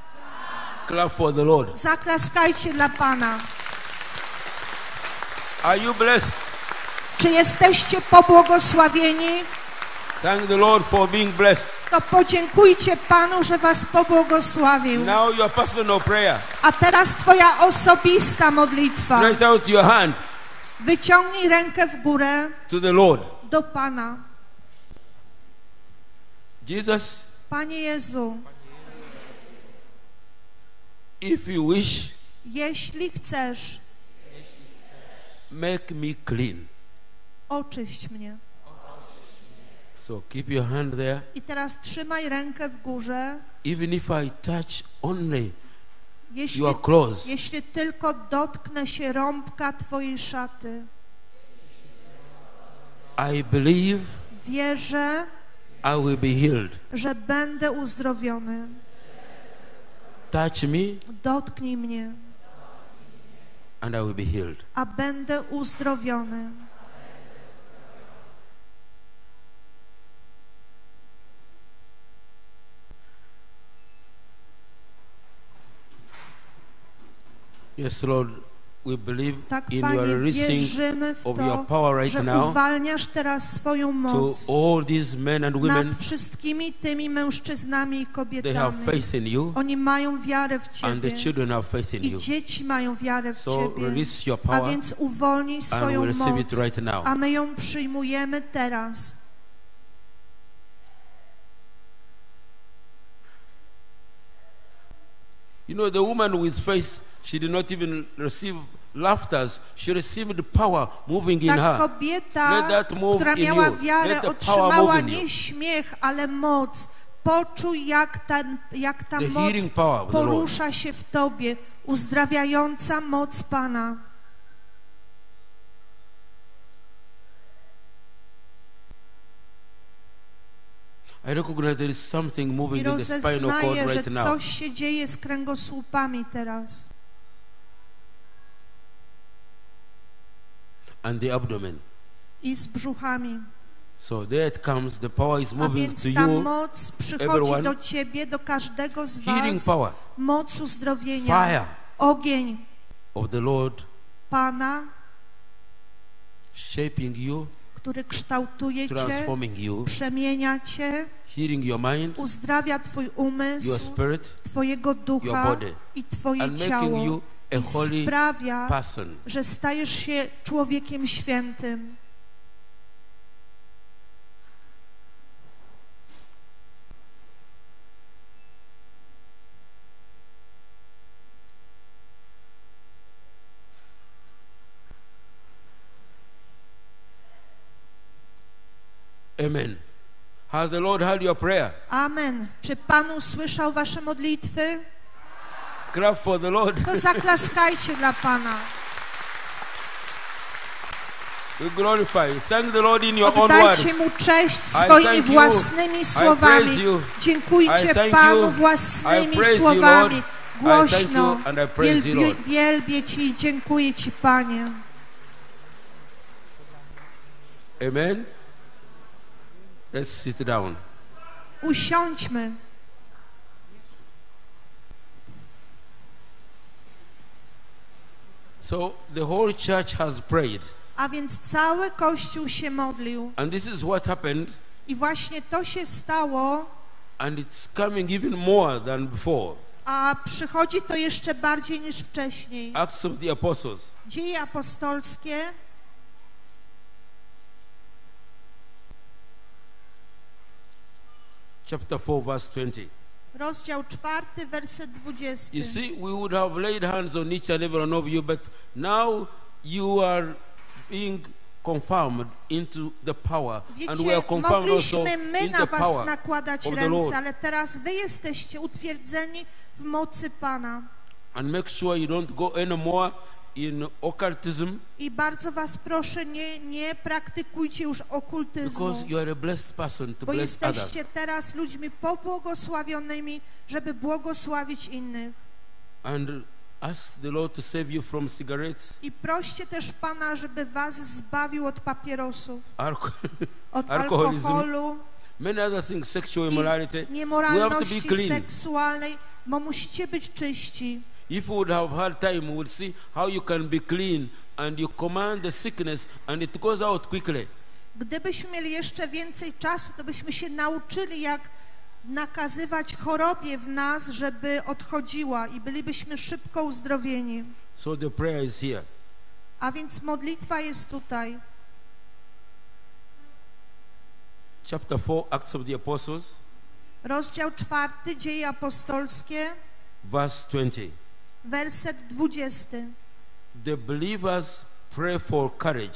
Clap for the Lord. Zaklaskajcie dla Pana. Are you blessed? Czy jesteście pobłogosławieni? Thank the Lord for being blessed. To podziękujcie Panu, że Was pobłogosławił. Now your personal prayer. A teraz Twoja osobista modlitwa. Stretch out your hand Wyciągnij rękę w górę to the Lord. do Pana. Jesus, Panie Jezu, if you wish, jeśli chcesz, make me clean. oczyść mnie. So keep your hand there. I teraz trzymaj rękę w górze. Even if I touch only Jeśli, your clothes, jeśli tylko dotknę się rąbka Twojej szaty, I believe wierzę, I will be healed. że będę uzdrowiony. Touch me Dotknij mnie, and I will be healed. a będę uzdrowiony. Yes, Lord, we believe Tak, in Panie, your releasing wierzymy w of your to, power right że now uwalniasz teraz swoją to moc all these men and women. nad wszystkimi tymi mężczyznami i They have kobietami. faith in you, Oni mają wiarę w and the Ciebie children have faith in i you. dzieci mają wiarę w So Ciebie. release your A power, więc uwolnij and swoją we receive moc, it right now. a my ją przyjmujemy teraz. You know, the woman with faith, she did not even receive laughter. She received the power moving in Ta her. kobieta, Let that move która in miała you. wiarę, Let the power otrzymała move in you. nie śmiech, ale moc. Poczuj, jak ta, jak ta The moc healing power of the Lord. porusza się w Tobie. Uzdrawiająca moc Pana. I recognize there is something I moving in the spinal cord rozeznaję, że right now. coś się dzieje z kręgosłupami teraz. and the abdomen. i z brzuchami. So there it comes. The power is A moving więc to ta you. moc przychodzi everyone. do ciebie, do każdego z Healing was. power. Moc uzdrowienia. Fire Ogień of the Lord Pana, shaping you, który kształtuje cię, transforming you, przemienia cię, healing your mind, uzdrawia twój your umysł, spirit, twojego your ducha body, i twoje and making ciało you a i holy sprawia, person. że stajesz się człowiekiem świętym. Amen. Has the Lord heard your prayer? Amen. Czy Pan usłyszał wasze modlitwy? Clap for the Lord. To zaklaskajcie dla Pana. We glorify. Thank the Lord in your own words. Oddajcie Mu cześć I swoimi thank you. własnymi I słowami. praise you. Dziękujcie I thank Panu you. I własnymi praise you, słowami. Lord. I Głośno. thank you and I praise you, Wielbię, Lord. wielbię Ci i dziękuję Ci, Panie. Amen. Let's sit down. Usiądźmy. So the whole church has prayed. A więc cały Kościół się modlił. And this is what happened. I właśnie to się stało, And it's coming even more than before. a przychodzi to jeszcze bardziej niż wcześniej. Acts of the Apostles. Dzieje apostolskie, Chapter four, verse twenty. rozdział czwarty, werset dwudziesty. You see, we would have laid hands on each and every one of you, but now you are being confirmed into the power, and we Wiecie, are confirmed also mogliśmy my in na the was power nakładać of the Lord. ręce, ale teraz wy jesteście utwierdzeni w mocy Pana. And make sure you don't go anymore in occultism, I bardzo was proszę, nie, nie praktykujcie już okultyzmu, because you are a blessed person to bo bless others. jesteście teraz ludźmi pobłogosławionymi, żeby błogosławić innych. And ask the Lord to save you from cigarettes, I proście też Pana, żeby was zbawił od papierosów, alcohol, od alkoholizm, alkoholu many other things, sexual i immorality. We have to be niemoralności clean. seksualnej, bo musicie być czyści. If we would have had time, we would see how you can be clean and you command the sickness and it goes out quickly. Gdybyśmy mieli jeszcze więcej czasu, to byśmy się nauczyli, jak nakazywać chorobie w nas, żeby odchodziła i bylibyśmy szybko uzdrowieni. So the prayer is here. A więc modlitwa jest tutaj. Chapter four, Acts of the Apostles, Rozdział czwarty, Dzieje apostolskie, verse twenty. werset dwudziesty. The believers pray for courage.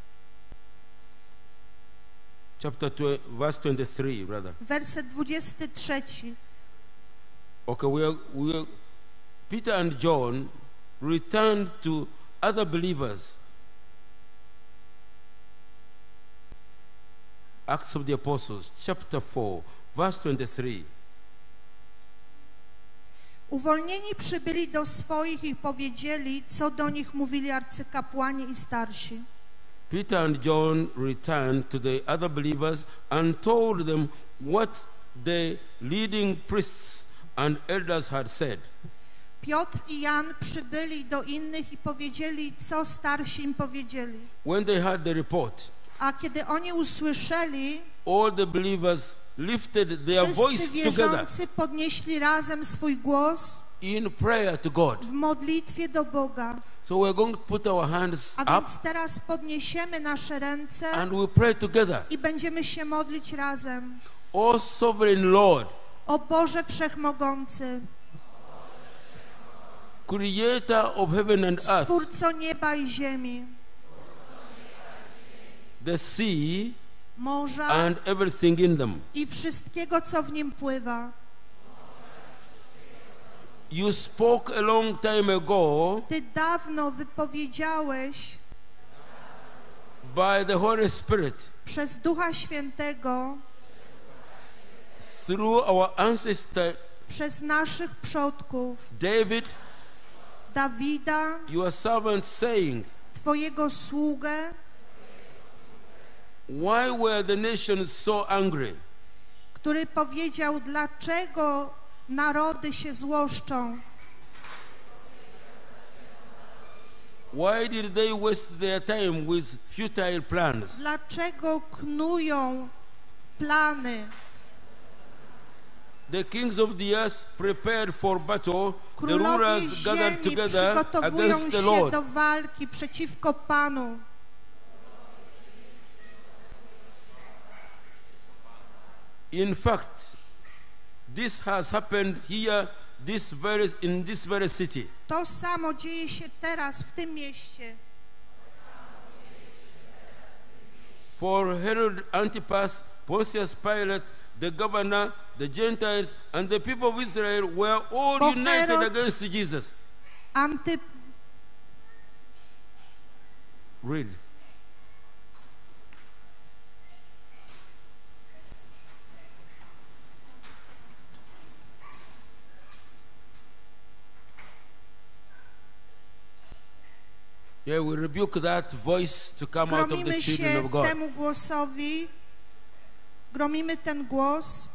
Chapter two, verse twenty-three, rather. Werset dwudziesty trzeci. Okay, we are, we are, Peter and John returned to other believers. Acts of the Apostles, chapter four, verse twenty-three. Uwolnieni przybyli do swoich i powiedzieli, co do nich mówili arcykapłani i starsi. Peter and John returned to the other believers and told them what the leading priests and elders had said. Piotr i Jan przybyli do innych i powiedzieli, co starsi im powiedzieli. When they heard the report, A kiedy oni usłyszeli, all the believers lifted their wszyscy voice together wierzący podnieśli razem swój głos in prayer to God. w modlitwie do Boga. So we're going to put our hands A up więc teraz podniesiemy nasze ręce and we pray together. i będziemy się modlić razem. O sovereign Lord, O Boże Wszechmogący, creator of heaven and earth, Stwórco nieba i ziemi, the sea morza and everything in them. i wszystkiego, co w nim pływa. You spoke a long time ago Ty dawno wypowiedziałeś by the Holy Spirit przez Ducha Świętego, through our ancestor przez naszych przodków, David, Dawida, your servant, saying, Twojego sługę, why were the nations so angry? który powiedział, dlaczego narody się złoszczą. Why did they waste their time with futile plans? Dlaczego knują plany? The kings of the earth prepared for battle. The Królowie rulers gathered ziemi together przygotowują against the się Lord. do walki przeciwko Panu. In fact, this has happened here, this very, in this very city. To samo dzieje się teraz w tym mieście. For Herod Antipas, Pontius Pilate, the governor, the Gentiles, and the people of Israel were all Bo united Herod- against Jesus. Antyp Read. Yeah, we rebuke that voice to come out of the gromimy children się of God. temu głosowi, gromimy ten głos.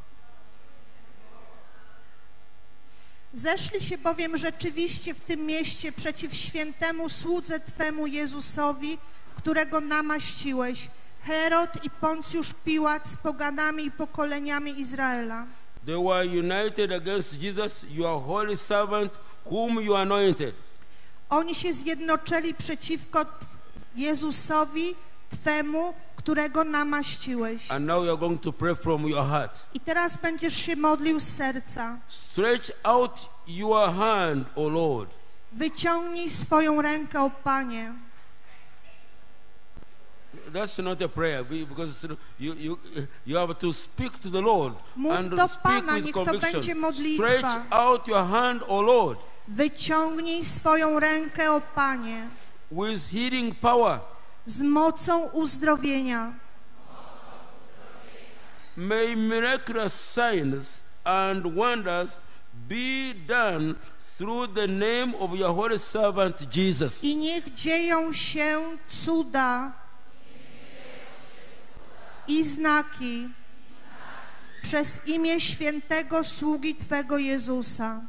Zeszli się bowiem rzeczywiście w tym mieście przeciw świętemu słudze Twemu Jezusowi, którego namaściłeś, Herod i Poncjusz Piłat z poganami i pokoleniami Izraela. They were united against Jesus, your holy servant, whom you anointed. Oni się zjednoczyli przeciwko Jezusowi Twemu, którego namaściłeś. And now you're going to pray from your heart. I teraz będziesz się modlił z serca. Stretch out your hand, O Lord. Wyciągnij swoją rękę, o Panie. That's not a prayer because you, you, you have to speak to the Lord Mów and do speak Pana, with niech to conviction. będzie modlitwa. Stretch out your hand, O Lord, Wyciągnij swoją rękę, o Panie, with healing power. z mocą uzdrowienia. May miraculous signs and wonders be done through the name of your holy servant Jesus. I niech dzieją się cuda i znaki przez imię świętego sługi Twego Jezusa.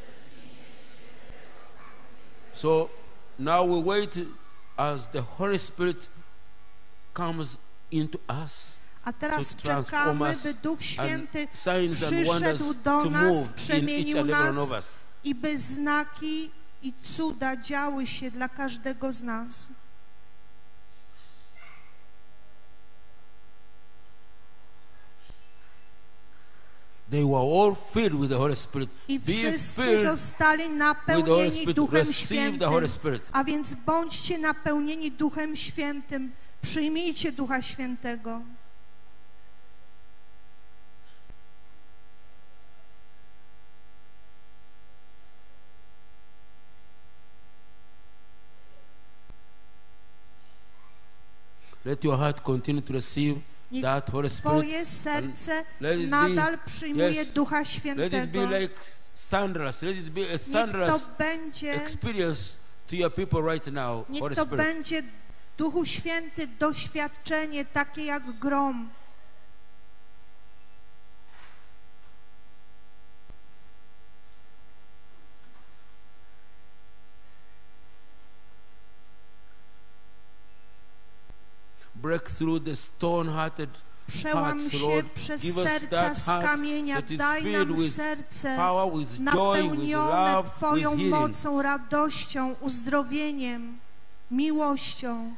So now we wait as the Holy Spirit comes into us. A teraz to transform czekamy, us by Duch Święty and signs and wonders przyszedł do to nas, move in each przemienił and every one nas of us. i by znaki i cuda działy się dla każdego z nas. They were all filled with the Holy Spirit. I Be wszyscy filled zostali with the Holy napełnieni Spirit. Duchem Receive the Holy Świętym. Spirit. A więc bądźcie napełnieni Duchem Świętym. Przyjmijcie Ducha Świętego. Let your heart continue to receive Niech that Holy Spirit. Twoje serce let it be- nadal przyjmuje yes, Ducha Let it be Świętego. like thunderous. Let it be a Niech to thunderous będzie, experience to your people right now, niech Holy to Spirit. będzie, Duchu Święty, doświadczenie takie jak grom. Break through the stone-hearted Przełam hearts, się Lord. przez Give us serca that z heart kamienia. that is Daj filled nam with serce power, with joy, with napełnione love, Twoją with healing. mocą, radością, uzdrowieniem, miłością.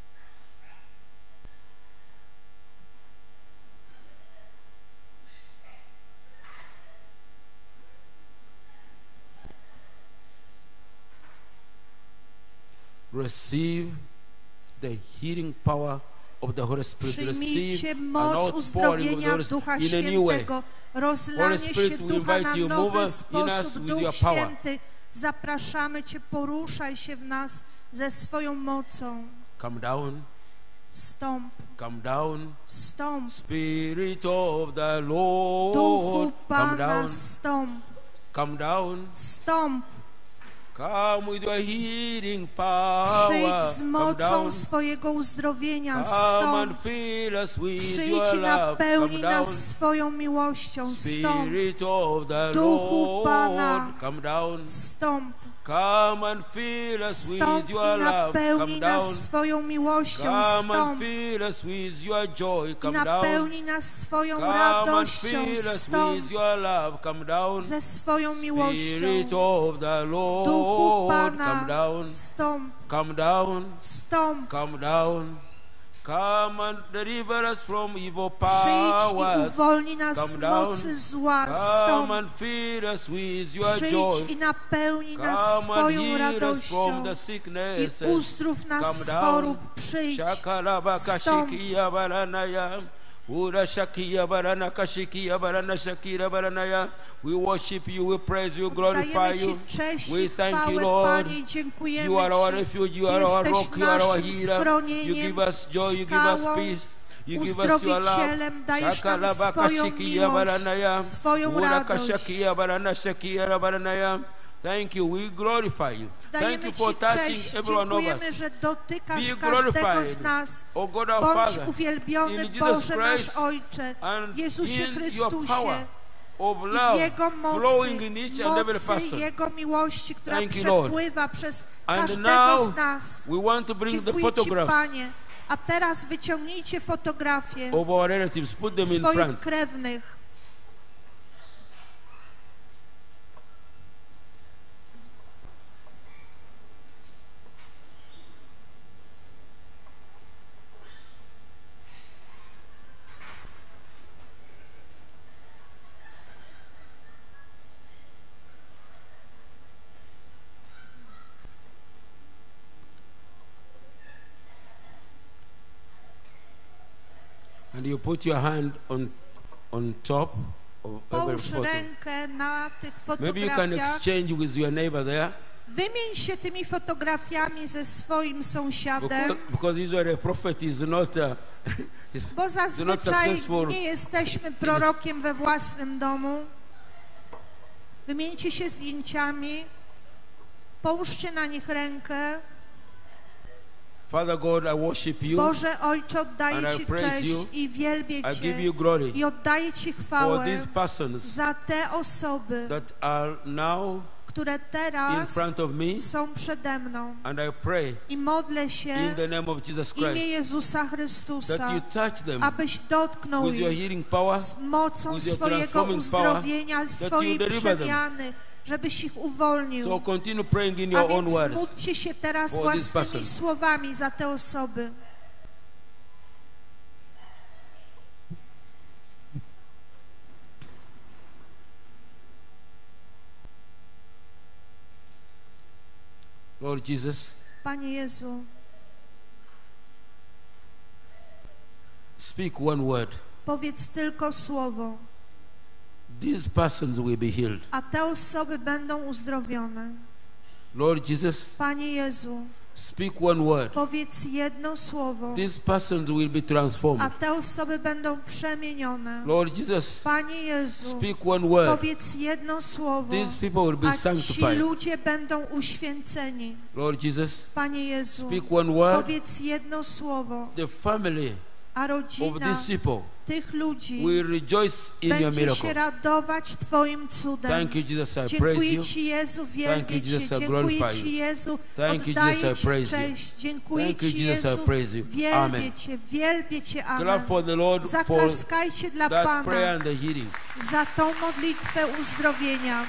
Receive the healing power of the Holy Spirit. Przyjmijcie Receive an moc outpouring of the uzdrowienia Holy Ducha Spirit in a new way. Świętego. Rozlanie Holy Spirit, się we Ducha invite na you, move nowy us in us sposób. with Duch your power. Święty, zapraszamy Cię, poruszaj się w nas ze swoją mocą. Come down, Stąp, come down. stąp. Spirit of the Duchu Lord, come Pana, down, stąp, come down, stąp, Come with your healing power. Przyjdź z Come mocą down. swojego uzdrowienia Come stąd. and fill us with Przyjdź your i love. napełnij Come down. nas swoją miłością. Stąd, Spirit of the Duchu Lord, Pana. come down. stąd, Come and fill us with stąd your i love. Come napełnij nas down. swoją miłością. Come and Stąd fill us with your joy. i Come down. napełnij nas swoją Come and radością. fill us Stąd with your love. Come down. ze swoją miłością. Spirit of the Duchu Lord, come Pana, down. stąd, Come down. stąd. Come down. Come and deliver us from evil Przyjdź i powers. uwolnij nas Come z down. mocy zła. Come Stąd and fill us with your przyjdź joy. i napełnij nas Come and swoją heal us from radością the i sickness. uzdrów nas Come z down. chorób. Przyjdź. Shakalabaka Stąd. shikiya baranaya. Ura shakiya barana kashikiya barana shakira baranaya. We worship you, we praise you, glorify Dajemy you. Ci cześć We i thank you, chwałę, Lord. Panie, dziękujemy You are our Ci. refuge, you are our Jesteś rock, you are our naszym healer. You schronieniem, give us joy, you give us skałą, peace. You give us your love. uzdrowicielem, dajesz nam Shakalabaka swoją shikiya miłość, baranaya. swoją Ura radość. kashakiya barana shakira baranaya. Thank you, we glorify you. Thank Dajemy you Ci for touching cześć, every one of dziękujemy, us. że dotykasz Be każdego glorified, z nas. O God our Bądź Father, uwielbiony, in Jesus Boże Christ, nasz Ojcze, and Jezusie in your Chrystusie, power of i w love Jego mocy, flowing in each and every mocy person. Jego miłości, która Thank you, Lord. przepływa przez And każdego now z nas. we want to bring the Dziękuję Ci, photographs Panie. A teraz wyciągnijcie fotografie of our relatives, put them in swoich front. krewnych. And you put your hand on on top of every Połóż photo. rękę na tych Maybe you can fotografiach. exchange with your neighbor there. Wymień się tymi fotografiami ze swoim sąsiadem, Because, because usually a prophet is not uh, is, bo is not zazwyczaj successful. nie jesteśmy prorokiem we własnym domu. Wymieńcie się zdjęciami, połóżcie na nich rękę. Father God, I worship you. Boże Ojcze, And oddaję I Ci praise cześć you. i wielbię I give Cię you glory i oddaję Ci for chwałę these persons za te osoby, that are now które in teraz front of me. są przede mną. And I pray I modlę się in the name of Jesus w imię Christ Jezusa that Chrystusa, you touch them abyś dotknął with your ich healing power, z mocą with your swojego transforming power, uzdrowienia, you swojej deliver them. przemiany, żebyś ich uwolnił. So continue praying in A your own więc words. módlcie się teraz for this własnymi person. słowami za te osoby. Lord Jesus, Panie Jezu, speak one word. powiedz tylko słowo, These persons will be healed. a te osoby będą uzdrowione. Lord Jesus, Panie Jezu, speak one word. powiedz jedno słowo, These persons will be a transformed. te osoby będą przemienione. Lord Jesus, Panie Jezu, speak one word. powiedz jedno słowo, These people will be a ci sanctified. ludzie będą uświęceni. Lord Jesus, Panie Jezu, speak one word. powiedz jedno słowo, The family a of rodzina these people tych ludzi will rejoice in your będzie się miracle. radować Twoim cudem. Thank you, Jesus. I praise Dziękuję you. Ci, Jezu, Thank wielbię you, Cię. Jesus, I Dziękuję glorify Ci, you. Jezu, Thank you, oddaję Jesus, I Ci praise you. cześć. Dziękuję Thank you, Ci, Jesus, I Jezu, praise you. wielbię Amen. Cię, wielbię Cię, Clap Amen. for the Lord for Zaklaskajcie dla that Pana prayer and the healing. za tą modlitwę uzdrowienia.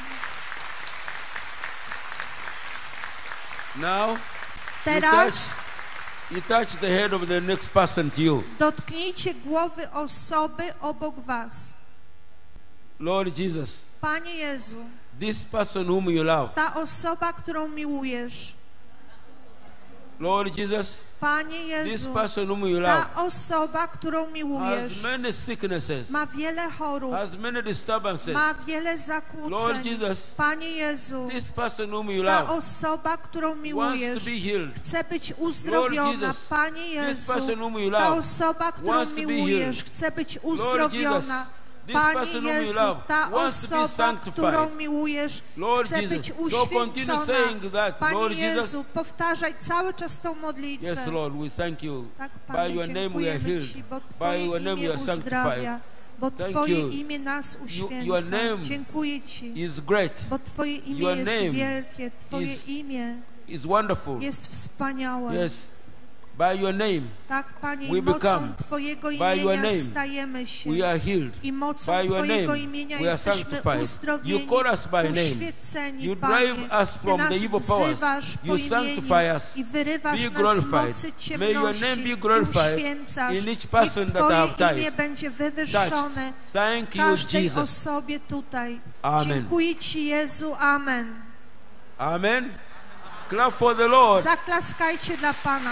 Now, you Teraz touch, you touch the head of the next person to you. dotknijcie głowy osoby obok Was. Lord Jesus, Panie Jezu, this person whom you love. ta osoba, którą miłujesz. Lord Jesus, Panie this Jezu, person whom you love ta osoba, którą has miłujesz, many sicknesses, ma wiele chorób, has many disturbances. ma wiele Lord zakłóceń. Jesus, Panie Jezu, this person whom you ta love osoba, którą wants to miłujesz, be healed. chce być uzdrowiona. Jesus, Panie This Jezu, person whom you ta love osoba, którą wants to be miłujesz, healed. chce być Lord Jesus, uzdrowiona. This Panie person whom you Jezu, love ta wants to be osoba, sanctified. którą miłujesz, Lord chce Jesus, być so continue uświęcona. saying that, Panie Lord Jesus. Jezu, powtarzaj cały czas tą modlitwę. Yes, Lord, we thank you. Tak, By Panie, your name we are dziękujemy healed. Ci, bo By Twoje your name imię we are uzdrawia, sanctified. bo Thank Twoje you. imię nas You- uświęca. your name Dziękuję Ci, is great, bo Twoje imię your jest name wielkie, Twoje is- imię is wonderful. jest wspaniałe. Yes, by your name Tak, Panie, we i mocą become. Twojego By your imienia name stajemy się. we are healed. I mocą By your Twojego name imienia we are jesteśmy sanctified. uzdrowieni, You call us by name. uświęceni, You Panie. drive us Ty from nas the evil powers. wzywasz po You sanctify imieniu us. i wyrywasz Be nas z glorified. mocy May your name ciemności be glorified i uświęcasz. in each person Niech that I Twoje have touched. imię będzie wywyższone Thank w you, każdej Jesus. osobie tutaj. Amen. Dziękuję Ci, Jezu. Amen. Amen. Clap for the Lord. Zaklaskajcie dla Pana.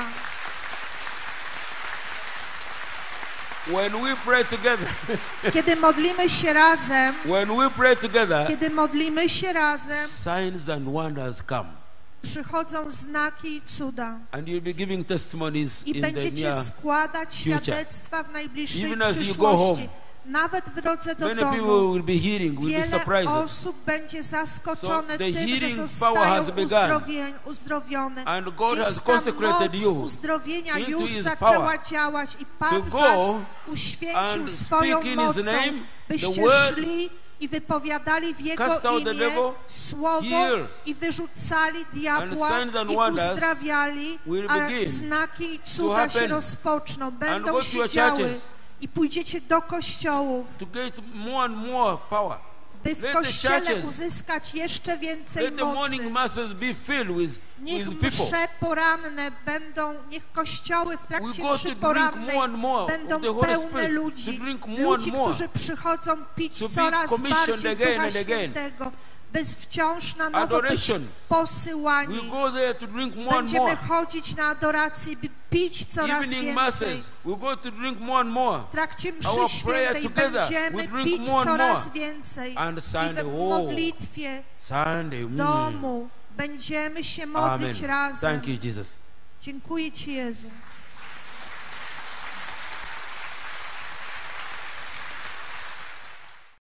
When we pray together, Kiedy modlimy się razem, when we pray together, kiedy modlimy się razem, signs and wonders come. przychodzą znaki i cuda. And you'll be giving testimonies I in the będziecie near. składać future. świadectwa w najbliższej Even as you go przyszłości. home, Nawet w drodze do Many domu. people will be hearing, will be Wiele surprised. osób będzie zaskoczone So the tym, że healing power zostają has begun. uzdrowie, uzdrowione. And God Więc has ta consecrated moc you uzdrowienia into już His zaczęła power działać i to Pan go was uświęcił and swoją speak in His mocą, name byście the word, szli i wypowiadali w Jego cast out the imię devil, słowo heal, i wyrzucali diabła and signs and i wonders uzdrawiali, will a begin znaki i to cuda się happen. rozpoczną, będą go to się your działy churches. i pójdziecie do kościołów, to get more and more power. by w Let the kościele churches, uzyskać jeszcze więcej let the mocy. morning masses be filled with, Niech with people. msze poranne będą, niech kościoły w We trakcie go to mszy drink porannej more and more będą of the Holy pełne Spirit, ludzi, to drink more ludzi, and more, którzy przychodzą pić to be coraz commissioned bardziej again Ducha and again. Świętego, bez wciąż na nowo być Adoration. posyłani. We go there to drink more and Będziemy more. chodzić na adorację, by pić coraz Evening więcej. masses, we go to drink more and more. W trakcie mszy Our prayer świętej together, będziemy we drink pić more and coraz more. więcej. And I Sunday, w oh, modlitwie Sunday. w mm. domu będziemy się modlić Amen. razem. Thank you, Jesus. Dziękuję Ci, Jezu.